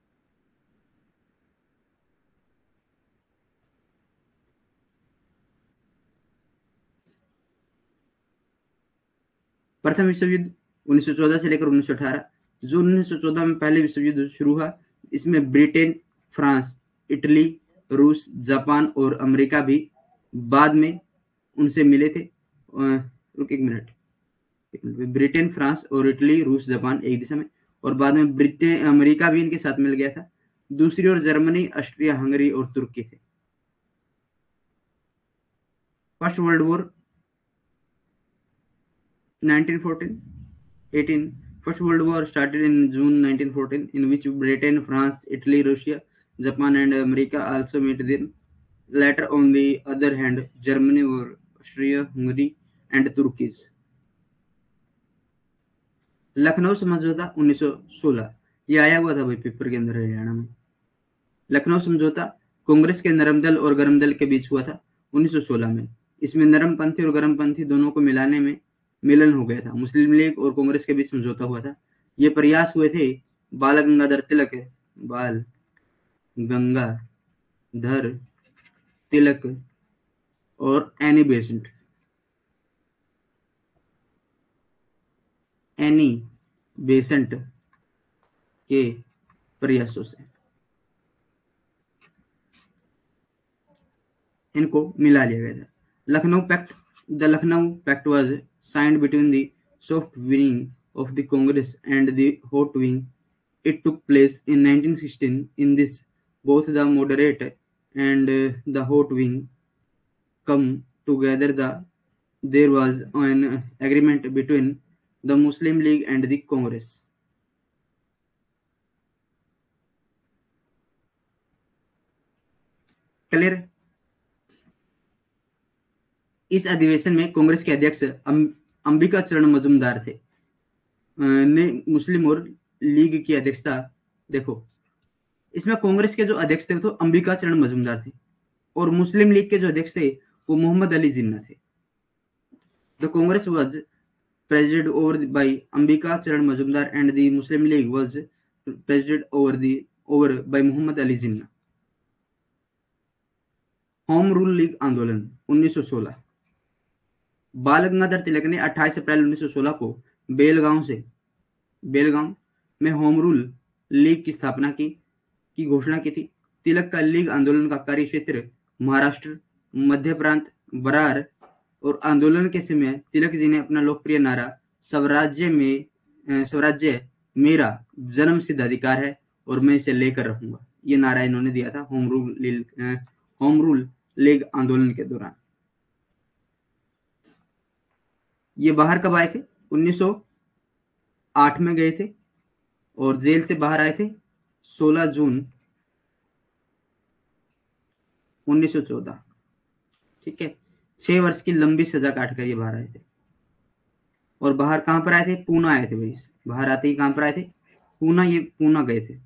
प्रथम विश्व युद्ध उन्नीस सौ चौदह से लेकर उन्नीस सौ अठारह। जो उन्नीस सौ चौदह में पहले विश्व युद्ध शुरू हुआ, इसमें ब्रिटेन, फ्रांस, इटली, रूस, जापान और अमेरिका भी बाद में उनसे मिले थे। रुक एक मिनट। ब्रिटेन, फ्रांस और इटली, रूस, जापान एक दिशा में, और बाद में ब्रिटेन, अमेरिका भी इनके साथ मिल गया था। दूसरी ओर जर्मनी, ऑस्ट्रिया, हंगरी और तुर्की थे। First world war nineteen fourteen eighteen. First World War started in June nineteen fourteen, in which Britain, France, Italy, Russia, Japan and America also met them. Later, on the other hand, Germany or Austria, Hungary and Turkey. Lucknow समझौता उन्नीस सौ सोलह, ये आया हुआ था भाई paper के अंदर हरियाणा में। लखनऊ समझौता कांग्रेस के नरम दल और गरम दल के बीच हुआ था उन्नीस सौ सोलह में। इसमें नरम पंथी और गरम पंथी दोनों को मिलाने में मिलन हो गया था। मुस्लिम लीग और कांग्रेस के बीच समझौता हुआ था। ये प्रयास हुए थे बाल गंगाधर तिलक बाल गंगाधर तिलक और एनी बेसेंट एनी बेसेंट के प्रयासों से इनको मिला लिया गया था। Lucknow pact the Lucknow pact was signed between the soft wing of the Congress and the hot wing. It took place in nineteen sixteen. In this, both the moderate and uh, the hot wing come together. The there was an agreement between the Muslim League and the Congress. Clear. इस अधिवेशन में कांग्रेस के अध्यक्ष अंबिका चरण मजूमदार थे ने मुस्लिम और league की अध्यक्षता। देखो, इसमें कांग्रेस के जो अध्यक्ष थे तो अंबिका चरण मजूमदार थे और मुस्लिम लीग के जो अध्यक्ष थे वो मोहम्मद अली जिन्ना थे। The Congress was presided over the, by Ambika Charan Majumdar and the Muslim League was presided over the over by Muhammad Ali Jinnah। Home rule league आंदोलन उन्नीस सौ सोलह। बाल गंगाधर तिलक ने अट्ठाईस अप्रैल उन्नीस सौ सोलह को बेलगांव से बेलगांव में होम रूल लीग की स्थापना की की घोषणा की थी। तिलक का लीग आंदोलन का कार्य क्षेत्र महाराष्ट्र, मध्य प्रांत, बरार और आंदोलन के समय तिलक जी ने अपना लोकप्रिय नारा स्वराज्य में स्वराज्य मेरा जन्म सिद्ध अधिकार है और मैं इसे लेकर रहूंगा, ये नारा इन्होंने दिया था home rule league home rule league आंदोलन के दौरान। ये बाहर कब आए थे? उन्नीस सौ आठ में गए थे और जेल से बाहर आए थे सोलह जून उन्नीस सौ चौदह। ठीक है, छह वर्ष की लंबी सजा काट कर ये बाहर आए थे। और बाहर कहां पर आए थे? पूना आए थे भाई। बाहर आते ही कहां पर आए थे? पूना। ये पूना गए थे।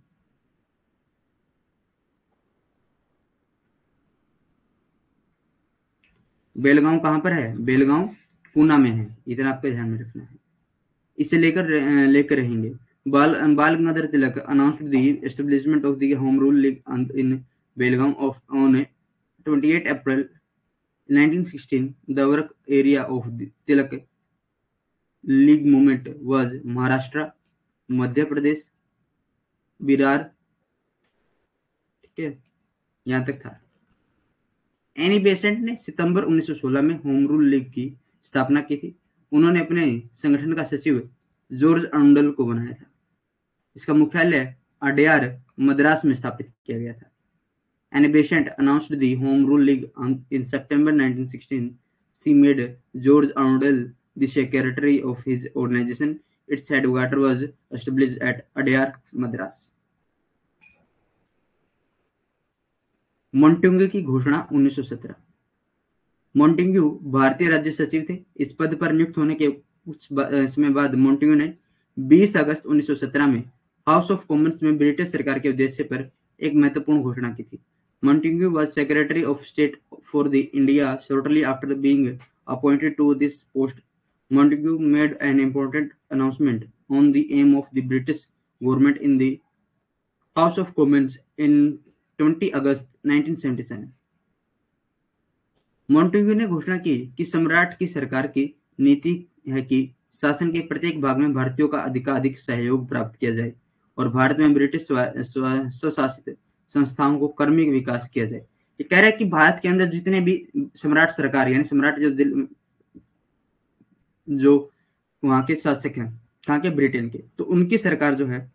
बेलगांव कहां पर है? बेलगांव पूना में है, इतना आपको ध्यान में रखना है। इसे लेकर लेकर रहेंगे। Bal Bal Gangadhar Tilak announced the establishment of the home rule league in Belgaum of on अट्ठाईस April nineteen sixteen। the work area of the Tilak League movement was Maharashtra, Madhya Pradesh, बिरार। ठीक है, यहां तक था। एनी बेसेंट ने सितंबर उन्नीस सौ सोलह में होम रूल लीग की स्थापना की थी। उन्होंने अपने संगठन का सचिव जॉर्ज अर्नोल्ड को बनाया था। इसका मुख्यालय अडयार, मद्रास में स्थापित किया गया था। Annie Besant announced the Home Rule League on, in September nineteen sixteen. She made George Arundel the secretary of his organization. Its headquarters was established at Adyar, Madras। Montagu की घोषणा उन्नीस सौ सत्रह। मॉन्टेग्यू भारतीय राज्य सचिव थे। इस पद पर नियुक्त होने के कुछ समय बाद मॉन्टेग्यू ने बीस अगस्त उन्नीस सौ सत्रह में हाउस ऑफ कॉमन्स में ब्रिटिश सरकार के उद्देश्य पर एक महत्वपूर्ण घोषणा की थी। Montagu was Secretary of State for the India shortly after being appointed to this post. Montagu made an important announcement on the aim of the British government in the House of Commons in twentieth August nineteen seventy-seven. Montagu ने घोषणा की कि सम्राट की सरकार की नीति है कि शासन के प्रत्येक भाग में भारतीयों का अधिकाधिक सहयोग प्राप्त किया जाए और भारत में ब्रिटिश स्वशासित संस्थाओं को कर्मिक विकास किया जाए। ये कह रहा है कि भारत के अंदर जितने भी सम्राट सरकार यानी सम्राट जो दिल जो वहां के शासक हैं, कहाँ के? ब्रिटेन के, तो उनकी सरकार जो है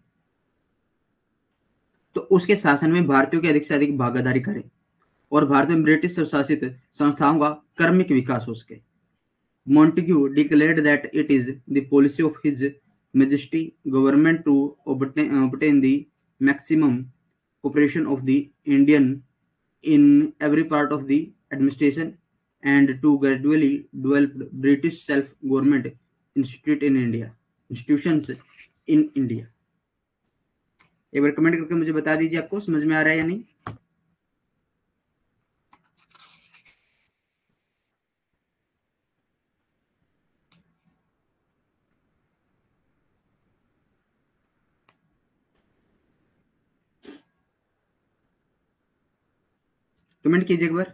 तो उसके शासन में भारतीयों की अधिक से अधिक भागीदारी करे और भारत में ब्रिटिश शासित संस्थाओं का कर्मिक विकास हो सके। Montagu declared that it is the policy of His Majesty government to obtain, obtain the maximum cooperation of the Indian in every part of the administration and to gradually develop British self-government institute in India, institutions in India। एक बार comment करके मुझे बता दीजिए आपको समझ में आ रहा है या नहीं। कमेंट कीजिए एक बार।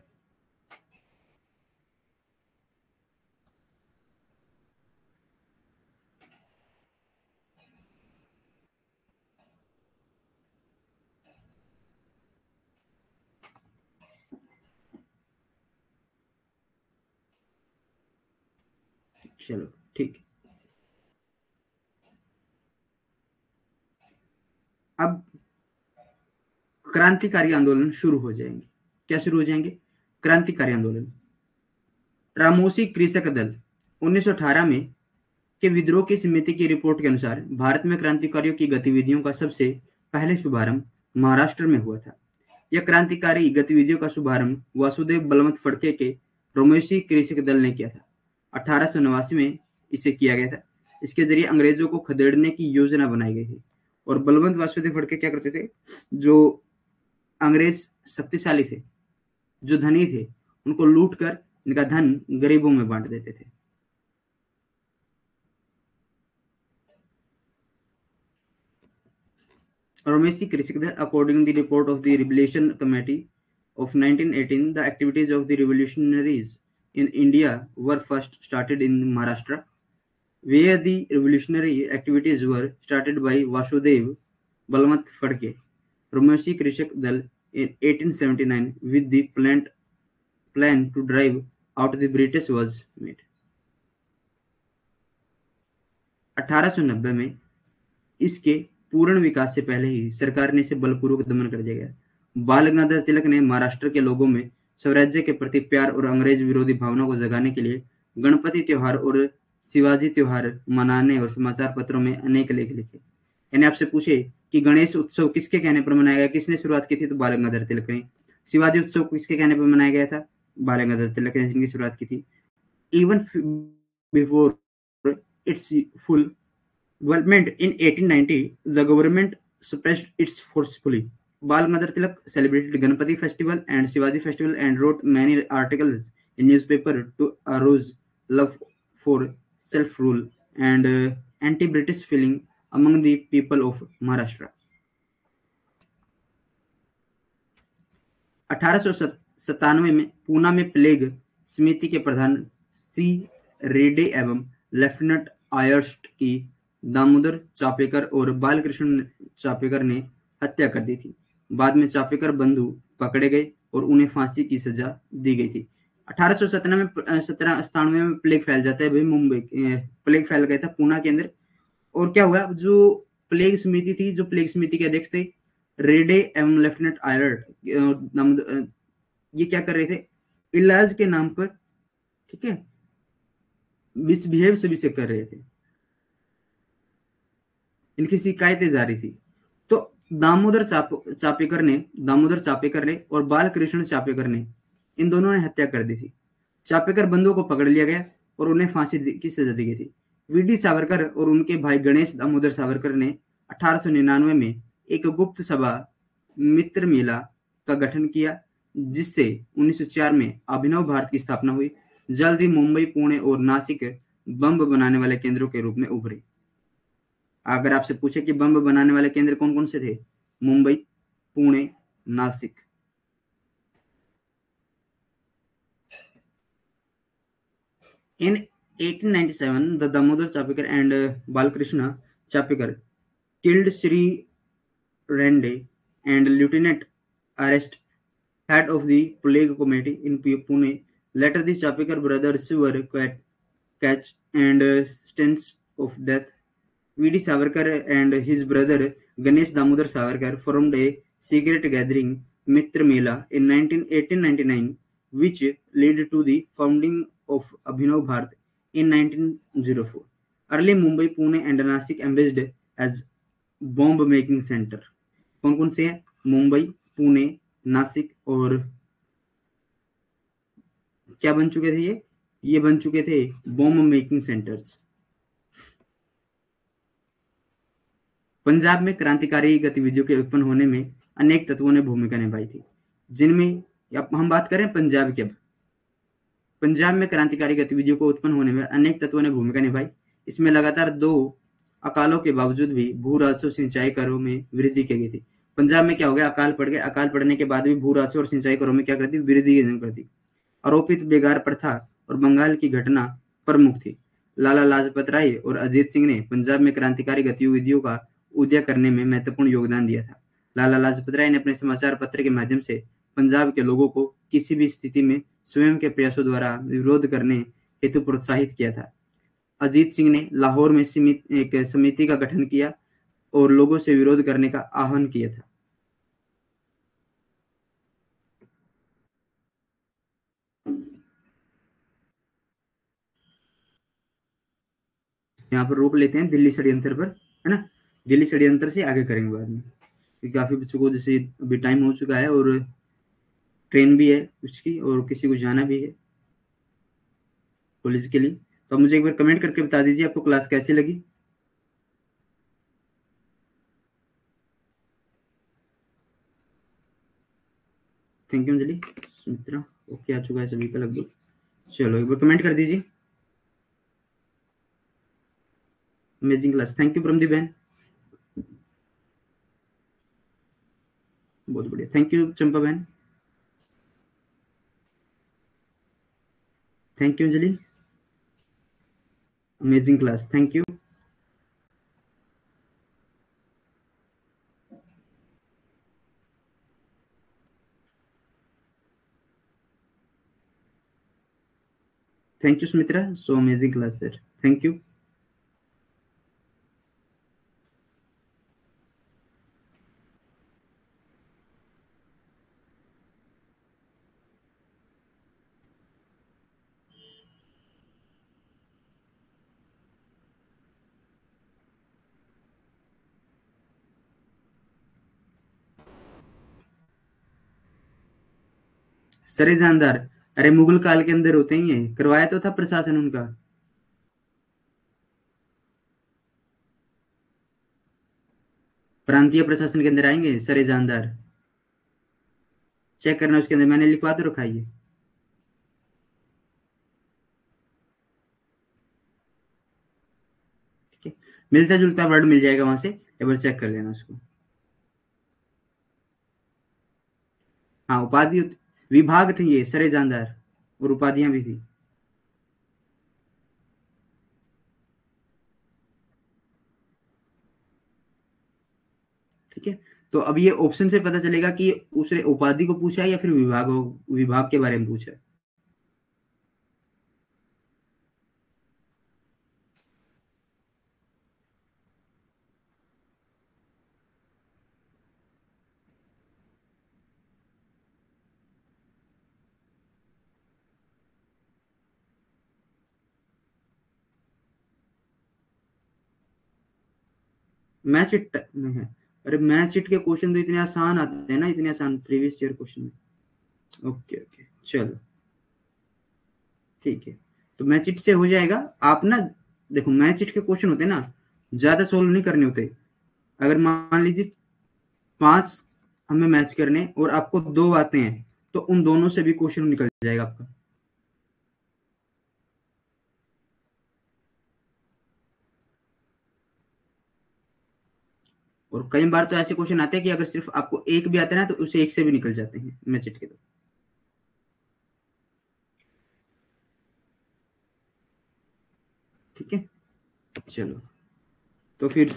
चलो ठीक। अब क्रांतिकारी आंदोलन शुरू हो जाएंगे। क्या शुरू हो जाएंगे? क्रांतिकारी आंदोलन। रामोसी कृषक दल उन्नीस सौ अठारह में के विद्रोह की समिति की रिपोर्ट के अनुसार भारत में क्रांतिकारियों की गतिविधियों का सबसे पहले शुभारंभ महाराष्ट्र में हुआ था। यह क्रांतिकारी गतिविधियों का शुभारंभ वासुदेव बलवंत फड़के के रोमेशी कृषक दल ने किया था। अठारह सौ नवासी में इसे किया गया था। इसके जरिए अंग्रेजों को खदेड़ने की योजना बनाई गई थी। और बलवंत वासुदेव फड़के क्या करते थे, जो अंग्रेज शक्तिशाली थे, जो धनी थे, उनको लूट कर इनका धन गरीबों में बांट देते थे। Romeshi Krishikdar, according to the report of the Revolution Committee of nineteen eighteen, the activities of the revolutionaries in India were first started in Maharashtra, where the revolutionary activities were started by Vasudev Balwant Phadke, Romeshi Krishak Dal in eighteen seventy-nine with the plan, plan to drive out the British was made. अठारह सौ नब्बे में इसके पूर्ण विकास से पहले ही सरकार ने इसे बलपूर्वक दमन कर दिया गया। बाल गंगाधर तिलक ने महाराष्ट्र के लोगों में स्वराज्य के प्रति प्यार और अंग्रेज विरोधी भावना को जगाने के लिए गणपति त्योहार और शिवाजी त्योहार मनाने और समाचार पत्रों में अनेक लेख लिखे। यानी आपसे पूछे कि गणेश उत्सव किसके कहने पर मनाया गया, किसने शुरुआत की थी, तो बाल गंगाधर तिलक ने। शिवाजी उत्सव किसके कहने पर मनाया गया था, बाल गंगाधर तिलक ने इनकी शुरुआत की थी। Even before its full development in eighteen ninety, the government suppressed it forcefully. Bal Gangadhar Tilak celebrated Ganpati festival and Shivaji festival and wrote many articles in newspaper to arouse love for self-rule and uh, anti-British feeling among the people of Maharashtra. अठारह सौ सत्तानवे में पूना में plague समिति के प्रधान सी रेड्डी एवं lieutenant आयर्स्ट की दामोदर चापेकर और बालकृष्ण चापेकर ने हत्या कर दी थी। बाद में चापेकर बंधु पकड़े गए और उन्हें फांसी की सजा दी गई थी। अठारह सौ सत्तानवे सत्रह सतानवे में प्लेग फैल जाता है भाई, मुंबई प्लेग फैल गया था पूना के अंदर। और क्या हुआ, जो प्लेग समिति थी, जो प्लेग समिति के अध्यक्ष थे रेडे एवं लेफ्टिनेंट आयर्ट, ये क्या कर रहे थे, इलाज के नाम पर, ठीक है, मिसबिहेव सभी से कर रहे थे, इनकी शिकायतें जारी थी। तो दामोदर चाप, चापेकर ने दामोदर चापेकर ने और बालकृष्ण चापेकर ने, इन दोनों ने हत्या कर दी थी। चापेकर बंधुओं को पकड़ लिया गया और उन्हें फांसी की सजा दी गई थी। वीडी सावरकर और उनके भाई गणेश दामोदर सावरकर ने अठारह सौ निन्यानवे में एक गुप्त सभा मित्र मेला का गठन किया, जिससे उन्नीस सौ चार में अभिनव भारत की स्थापना हुई। जल्द ही मुंबई, पुणे और नासिक बम बनाने वाले केंद्रों के रूप में उभरे। अगर आपसे पूछे कि बम बनाने वाले केंद्र कौन कौन से थे, Mumbai, Pune, Nashik. In eighteen ninety-seven, the Damodar Chapekar and uh, Balkrishna Chapekar killed Sri Rende and Lieutenant Arrest, head of the Plague Committee in Pune. Later, the Chapekar brothers were catched and uh, sentenced of death. V D Savarkar and his brother Ganesh Damodar Savarkar formed a secret gathering, Mitra Mela, in eighteen ninety-nine, which led to the founding of Abhinav Bharat in nineteen oh four. Early Mumbai, Pune and Nasik emerged as bomb making center. कौन कौन से हैं, मुंबई, पुणे, नासिक और क्या बन चुके थे ये ये बन चुके थे बॉम्ब मेकिंग सेंटर्स। पंजाब में क्रांतिकारी गतिविधियों के उत्पन्न होने में अनेक तत्वों ने भूमिका निभाई थी, जिनमें हम बात करें पंजाब की। अब पंजाब में क्रांतिकारी गतिविधियों को उत्पन्न होने में अनेक तत्वों ने भूमिका निभाई। इसमें लगातार दो अकालों के बावजूद भी भू राजस्व सिंचाई करों में वृद्धि की गई थी। पंजाब में क्या हो गया, अकाल पड़ गया, अकाल पड़ने के बाद भी भू राजस्व और सिंचाई करों में क्या करती, वृद्धि कर दी। आरोपित बेगार प्रथा और बंगाल की घटना प्रमुख थी। लाला लाजपत राय और अजीत सिंह ने पंजाब में क्रांतिकारी गतिविधियों का उदय करने में महत्वपूर्ण योगदान दिया था। लाला लाजपत राय ने अपने समाचार पत्र के माध्यम से पंजाब के लोगों को किसी भी स्थिति में स्वयं के प्रयासों द्वारा विरोध करने हेतु प्रोत्साहित किया था। अजीत सिंह ने लाहौर में एक समिति का गठन किया और लोगों से विरोध करने का आह्वान किया था। यहाँ पर रोक लेते हैं दिल्ली षड्यंत्र पर, है ना, दिल्ली षड्यंत्र से आगे करेंगे बाद में। क्योंकि काफ़ी बच्चों को जैसे अभी टाइम हो चुका है और ट्रेन भी है उसकी और किसी को जाना भी है कॉलेज के लिए। तो आप मुझे एक बार कमेंट करके बता दीजिए आपको क्लास कैसी लगी। Thank you Anjali. Sumitra okay आ चुका है सभी का लगभग। चलो एक बार कमेंट कर दीजिए। Amazing class, thank you Pramdeep बहन, बहुत बढ़िया। थैंक यू चंपा बहन, thank you Anjali. Amazing class, thank you. Thank you Sumitra, so amazing class sir, thank you. सरे जानदार, अरे मुगल काल के अंदर होते ही है, करवाया तो था प्रशासन उनका। प्रांतीय प्रशासन के अंदर आएंगे सरे जानदार, चेक करना उसके अंदर मैंने लिखवा तो रखा है ये। ठीक है, मिलता जुलता वर्ड मिल जाएगा वहां से, एक बार चेक कर लेना उसको। हाँ उपाधि, विभाग थे ये सरे जानदार, और उपाधियां भी थी। ठीक है, तो अब ये ऑप्शन से पता चलेगा कि उसने उपाधि को पूछा है या फिर विभाग विभाग के बारे में पूछा है। मैच इट में है। अरे मैच इट के क्वेश्चन तो इतने आसान आते हैं ना, इतने आसान प्रीवियस ईयर क्वेश्चन में। ओके ओके चलो ठीक है, तो मैच इट से हो जाएगा। आप ना देखो, मैच इट के क्वेश्चन होते हैं ना, ज्यादा सोल्व नहीं करने होते। अगर मान लीजिए पांच हमें मैच करने और आपको दो आते हैं, तो उन दोनों से भी क्वेश्चन निकल जाएगा आपका। और कई बार तो ऐसे क्वेश्चन आते हैं कि अगर सिर्फ आपको एक भी आता है ना, तो उसे एक से भी निकल जाते हैं मैच इट के तो। ठीक है चलो, तो फिर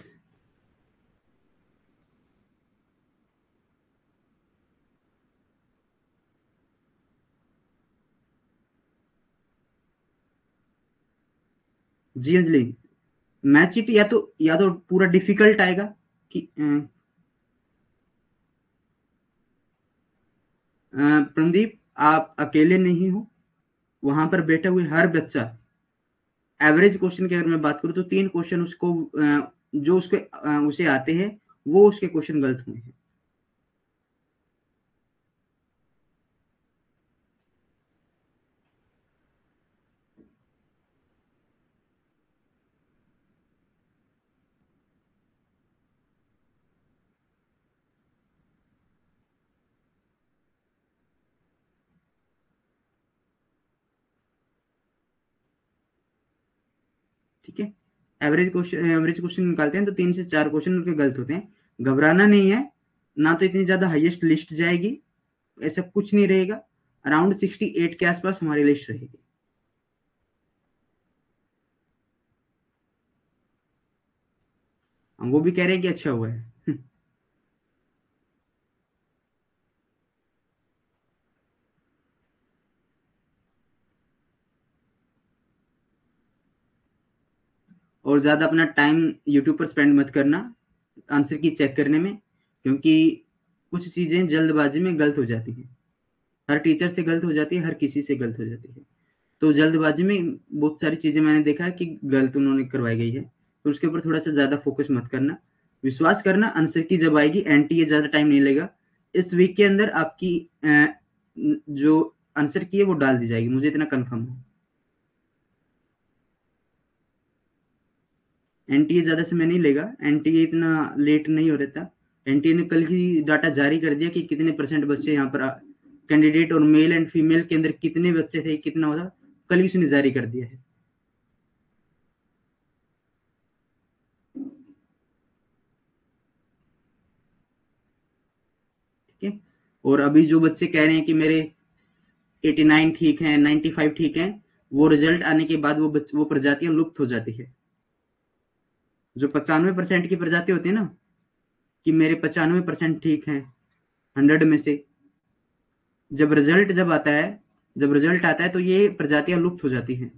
जी अंजलि, मैच इट या तो या तो पूरा डिफिकल्ट आएगा कि अ, अ, प्रदीप आप अकेले नहीं हो, वहां पर बैठे हुए हर बच्चा, एवरेज क्वेश्चन की अगर मैं बात करूं तो तीन क्वेश्चन उसको अ, जो उसके अ, उसे आते हैं, वो उसके क्वेश्चन गलत हुए हैं। ठीक है, एवरेज क्वेश्चन एवरेज क्वेश्चन निकालते हैं तो तीन से चार क्वेश्चन उनके गलत होते हैं। घबराना नहीं है, ना तो इतनी ज्यादा हाईएस्ट लिस्ट जाएगी, ऐसा कुछ नहीं रहेगा। अराउंड सिक्सटी एट के आसपास हमारी लिस्ट रहेगी। हम वो भी कह रहे हैं कि अच्छा हुआ है। और ज्यादा अपना टाइम यूट्यूब पर स्पेंड मत करना आंसर की चेक करने में, क्योंकि कुछ चीजें जल्दबाजी में गलत हो जाती हैं। हर टीचर से गलत हो जाती है, हर किसी से गलत हो जाती है। तो जल्दबाजी में बहुत सारी चीजें मैंने देखा है कि गलत उन्होंने करवाई गई है, तो उसके ऊपर थोड़ा सा ज्यादा फोकस मत करना। विश्वास करना, आंसर की जब आएगी एनटीए ज्यादा टाइम नहीं लेगा, इस वीक के अंदर आपकी अ, जो आंसर की है वो डाल दी जाएगी, मुझे इतना कंफर्म है। एनटीए ज्यादा समय नहीं लेगा, एनटीए इतना लेट नहीं हो रहता। एनटीए ने कल ही डाटा जारी कर दिया कि कितने परसेंट बच्चे यहाँ पर कैंडिडेट और मेल एंड फीमेल के अंदर कितने बच्चे थे, कितना होता, कल ही उसने जारी कर दिया है। ठीक है, और अभी जो बच्चे कह रहे हैं कि मेरे नवासी ठीक है, पचानवे ठीक है, वो रिजल्ट आने के बाद वो बच, वो प्रजातियां लुप्त हो जाती है। जो पचानवे परसेंट की प्रजाति होती है ना, कि मेरे पचानवे परसेंट ठीक है हंड्रेड में से, जब रिजल्ट जब आता है जब रिजल्ट आता है तो ये प्रजातियां लुप्त हो जाती हैं।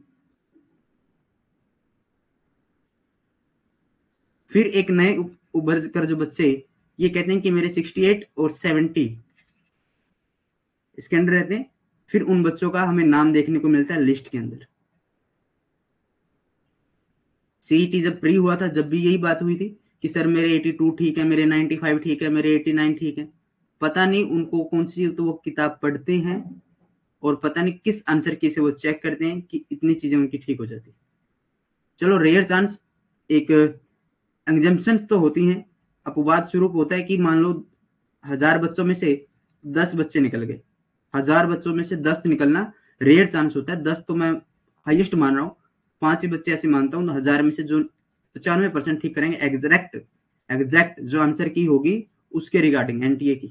फिर एक नए उभर कर जो बच्चे ये कहते हैं कि मेरे अड़सठ और सत्तर इसके अंदर रहते हैं, फिर उन बच्चों का हमें नाम देखने को मिलता है लिस्ट के अंदर। सीईटी जब प्री हुआ था, जब भी यही बात हुई थी कि सर मेरे बयासी ठीक है, मेरे पचानवे ठीक है, मेरे नवासी ठीक है, पता नहीं उनको कौन सी तो वो किताब पढ़ते हैं और पता नहीं किस आंसर की से वो चेक करते हैं कि इतनी चीजें उनकी ठीक हो जाती है। चलो रेयर चांस, एक एग्जाम्पशंस तो होती हैं, अपवाद स्वरूप होता है कि मान लो हजार बच्चों में से दस बच्चे निकल गए, हजार बच्चों में से दस निकलना रेयर चांस होता है, दस तो मैं हाईएस्ट मान रहा हूँ, पांच ही बच्चे ऐसे मानता हूँ, हजार में से जो पचानवे परसेंट ठीक करेंगे एग्जैक्ट एग्जैक्ट जो आंसर की होगी उसके रिगार्डिंग एनटीए की।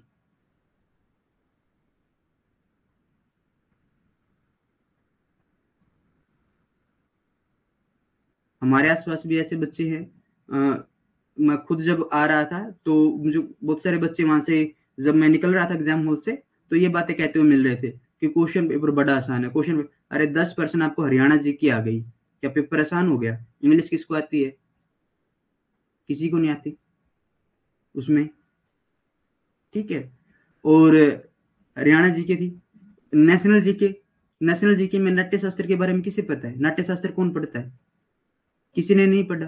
हमारे आसपास भी ऐसे बच्चे हैं, आ, मैं खुद जब आ रहा था तो मुझे बहुत सारे बच्चे वहां से, जब मैं निकल रहा था एग्जाम हॉल से, तो ये बातें कहते हुए मिल रहे थे कि क्वेश्चन पेपर बड़ा आसान है, क्वेश्चन पेपर, अरे दस परसेंट आपको हरियाणा जी की आ गई, क्या पेपर आसान हो गया? इंग्लिश किसको आती है? किसी को नहीं आती उसमें। ठीक है, और हरियाणा जी के थी, नेशनल जीके, नेशनल जीके में नाट्य शास्त्र के बारे में किसे पता है? नाट्य शास्त्र कौन पढ़ता है? किसी ने नहीं पढ़ा।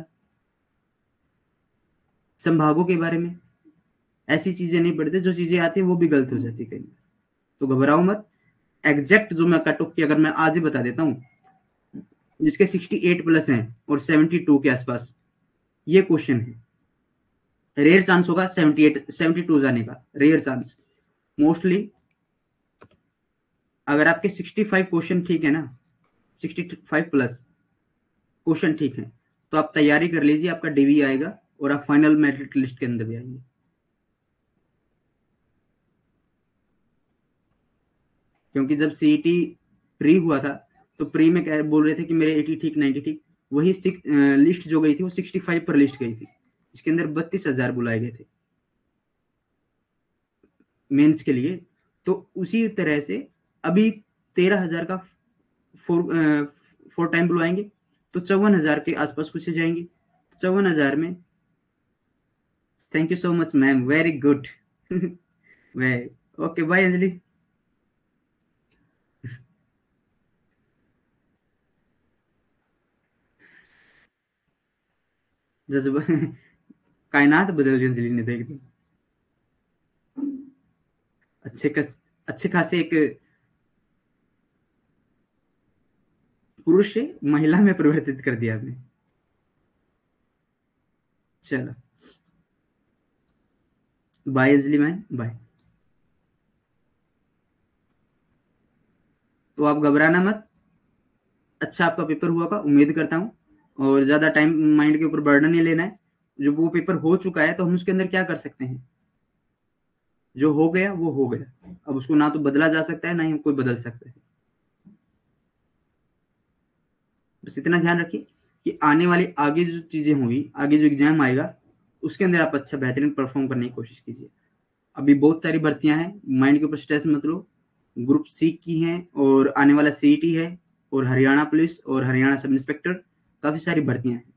संभागों के बारे में ऐसी चीजें नहीं पढ़ते, जो चीजें आती है वो भी गलत हो जाती है कहीं। तो घबराओ मत, एग्जैक्ट जो मैं कट ऑफ की अगर मैं आज ही बता देता हूँ, जिसके अड़सठ प्लस हैं और बहत्तर के आसपास, ये क्वेश्चन है, रेयर चांस होगा अठहत्तर बहत्तर जाने का, रेयर चांस। मोस्टली अगर आपके पैंसठ क्वेश्चन ठीक है ना, पैंसठ प्लस क्वेश्चन ठीक है, तो आप तैयारी कर लीजिए, आपका डीवी आएगा और आप फाइनल मेरिट लिस्ट के अंदर भी आएंगे। क्योंकि जब सीईटी प्री हुआ था तो प्री में कह बोल रहे थे कि मेरे अस्सी ठीक, नब्बे ठीक, वही लिस्ट जो गई थी वो पैंसठ पर लिस्ट गई थी, इसके अंदर बत्तीस हजार बुलाए गए थे मेंस के लिए। तो उसी तरह से अभी तेरह हजार का फोर फोर टाइम बुलवाएंगे तो चौवन हजार के आसपास कुछ जाएंगे, चौवन हजार में। Thank you so much ma'am, very good. Way okay, bye Anjali. जज्बा कायनात बदल दी अंजलि ने, देख दी। अच्छे कस, अच्छे खासे एक पुरुष से महिला में परिवर्तित कर दिया आपने। चलो बाय अंजलि मैम, बाय। तो आप घबराना मत, अच्छा आपका पेपर हुआ का उम्मीद करता हूँ, और ज्यादा टाइम माइंड के ऊपर बर्डन नहीं लेना है। जो वो पेपर हो चुका है तो हम उसके अंदर क्या कर सकते हैं? जो हो गया वो हो गया, अब उसको ना तो बदला जा सकता है ना ही कोई बदल सकता है। बस इतना ध्यान रखिए कि आने वाली आगे जो चीजें होंगी, आगे जो एग्जाम आएगा, उसके अंदर आप अच्छा बेहतरीन परफॉर्म करने की कोशिश कीजिए। अभी बहुत सारी भर्तियां हैं, माइंड के ऊपर स्ट्रेस मत लो। ग्रुप सी की हैं और आने वाला सीईटी है और हरियाणा पुलिस और हरियाणा सब इंस्पेक्टर, काफी सारी भर्तियां हैं।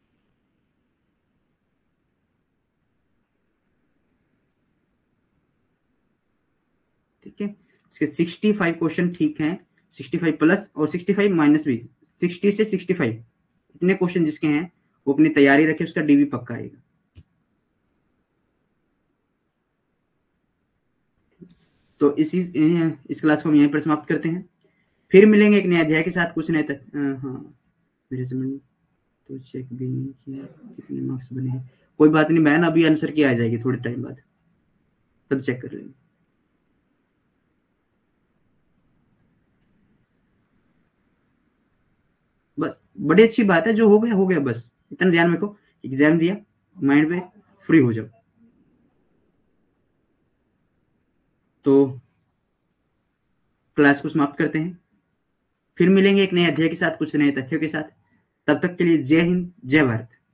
ठीक है, इसके सिक्सटी फाइव क्वेश्चन ठीक हैं, सिक्सटी फाइव प्लस और सिक्सटी फाइव माइनस भी, सिक्सटी से सिक्सटी फाइव इतने क्वेश्चन जिसके हैं वो अपनी तैयारी रखे, उसका डीवी पक्का आएगा। तो इसी इस क्लास को हम यहीं पर समाप्त करते हैं। फिर मिलेंगे एक नए अध्याय के साथ, कुछ नए तक हाँ मेरे समझ तो चेक भी नहीं किया कितने मार्क्स बने हैं। कोई बात नहीं बहन, अभी आंसर की आ जाएगी थोड़े टाइम बाद, तब चेक कर लेंगे। बस बड़ी अच्छी बात है, जो हो गया हो गया, बस इतना ध्यान रखो, एग्जाम दिया, माइंड पे फ्री हो जाओ। तो क्लास को समाप्त करते हैं, फिर मिलेंगे एक नए अध्याय के साथ, कुछ नए तथ्यों के साथ। तब तक के लिए जय हिंद, जय भारत।